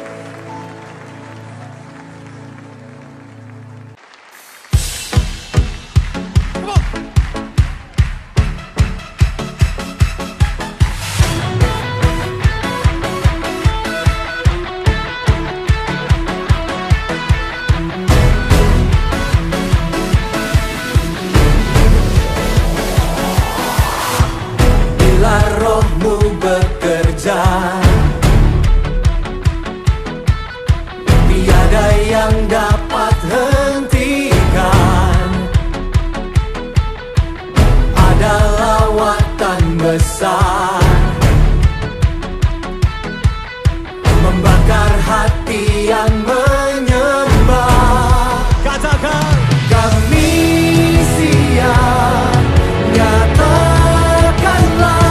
Tiada yang dapat hentikan. Ada lawatan besar membakar hati yang menyembah. Katakan, kami siap nyatakanlah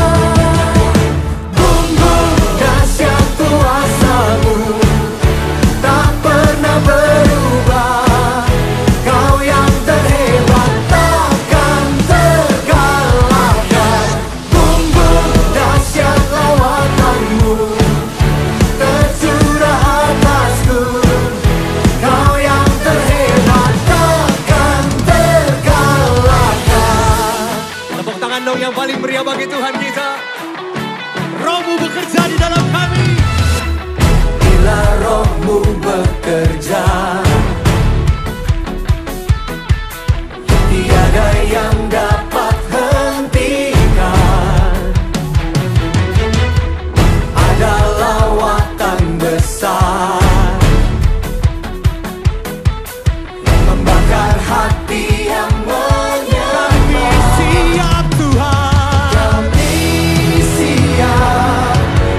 berubah. Kau yang terhebat takkan terkalahkan. Bumbung dahsyat lawatanmu tercurah atasku. Kau yang terhebat takkan terkalahkan. Tepuk tangan dong yang paling meriah bagi Tuhan kita. Rohmu bekerja di dalam kami. bekerja. Tiada yang dapat hentikan. Ada lawatan besar membakar hati yang menyembah. Kami siap Tuhan, kami siap.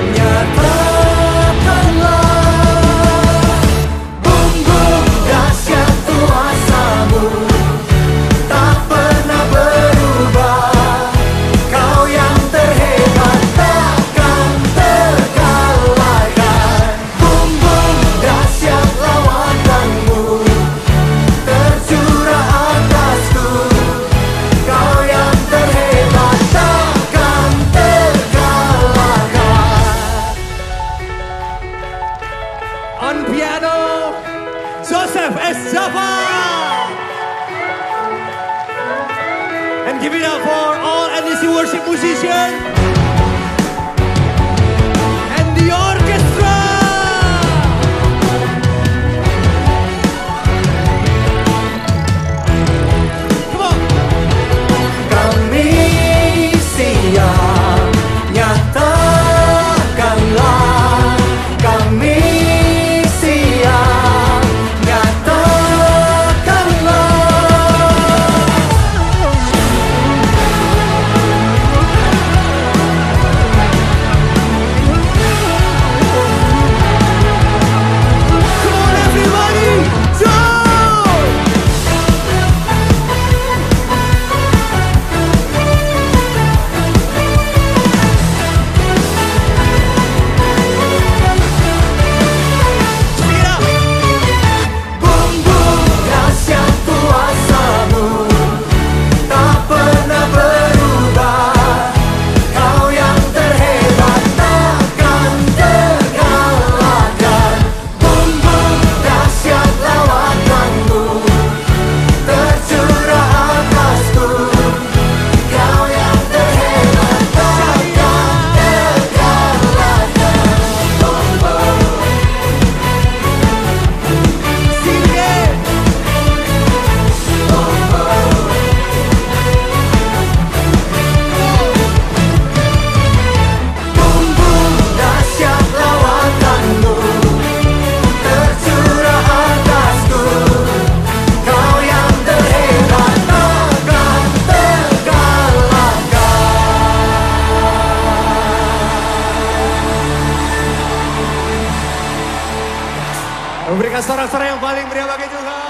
Nyatakanlah bumbu dahsyat kuasa-Mu tak pernah berubah. Kau yang terhebat takkan terkalahkan. Bumbu dahsyat lawatan-Mu tercurah atasku. Kau yang terhebat takkan terkalahkan. On piano, Joseph S. Java. And give it up for all N D C worship musicians and the orchestra. Come on. Kami siap, nyatakanlah. Kami siap, nyatakanlah. Come on, everybody, jump! Sing it up. Bumbu dahsyat kuasa-Mu tak pernah berubah. Kau yang terhebat takkan terkalahkan. Bumbu dahsyat lawatan-Mu tercurah atasku. Kau yang terhebat takkan terkalahkan. Bumbu Sing it. bumbu dahsyat lawatan-Mu tercurah atasku. Kau yang terhebat takkan terkalahkan. Memberikan sorak-sorai yang paling meriah bagi Tuhan.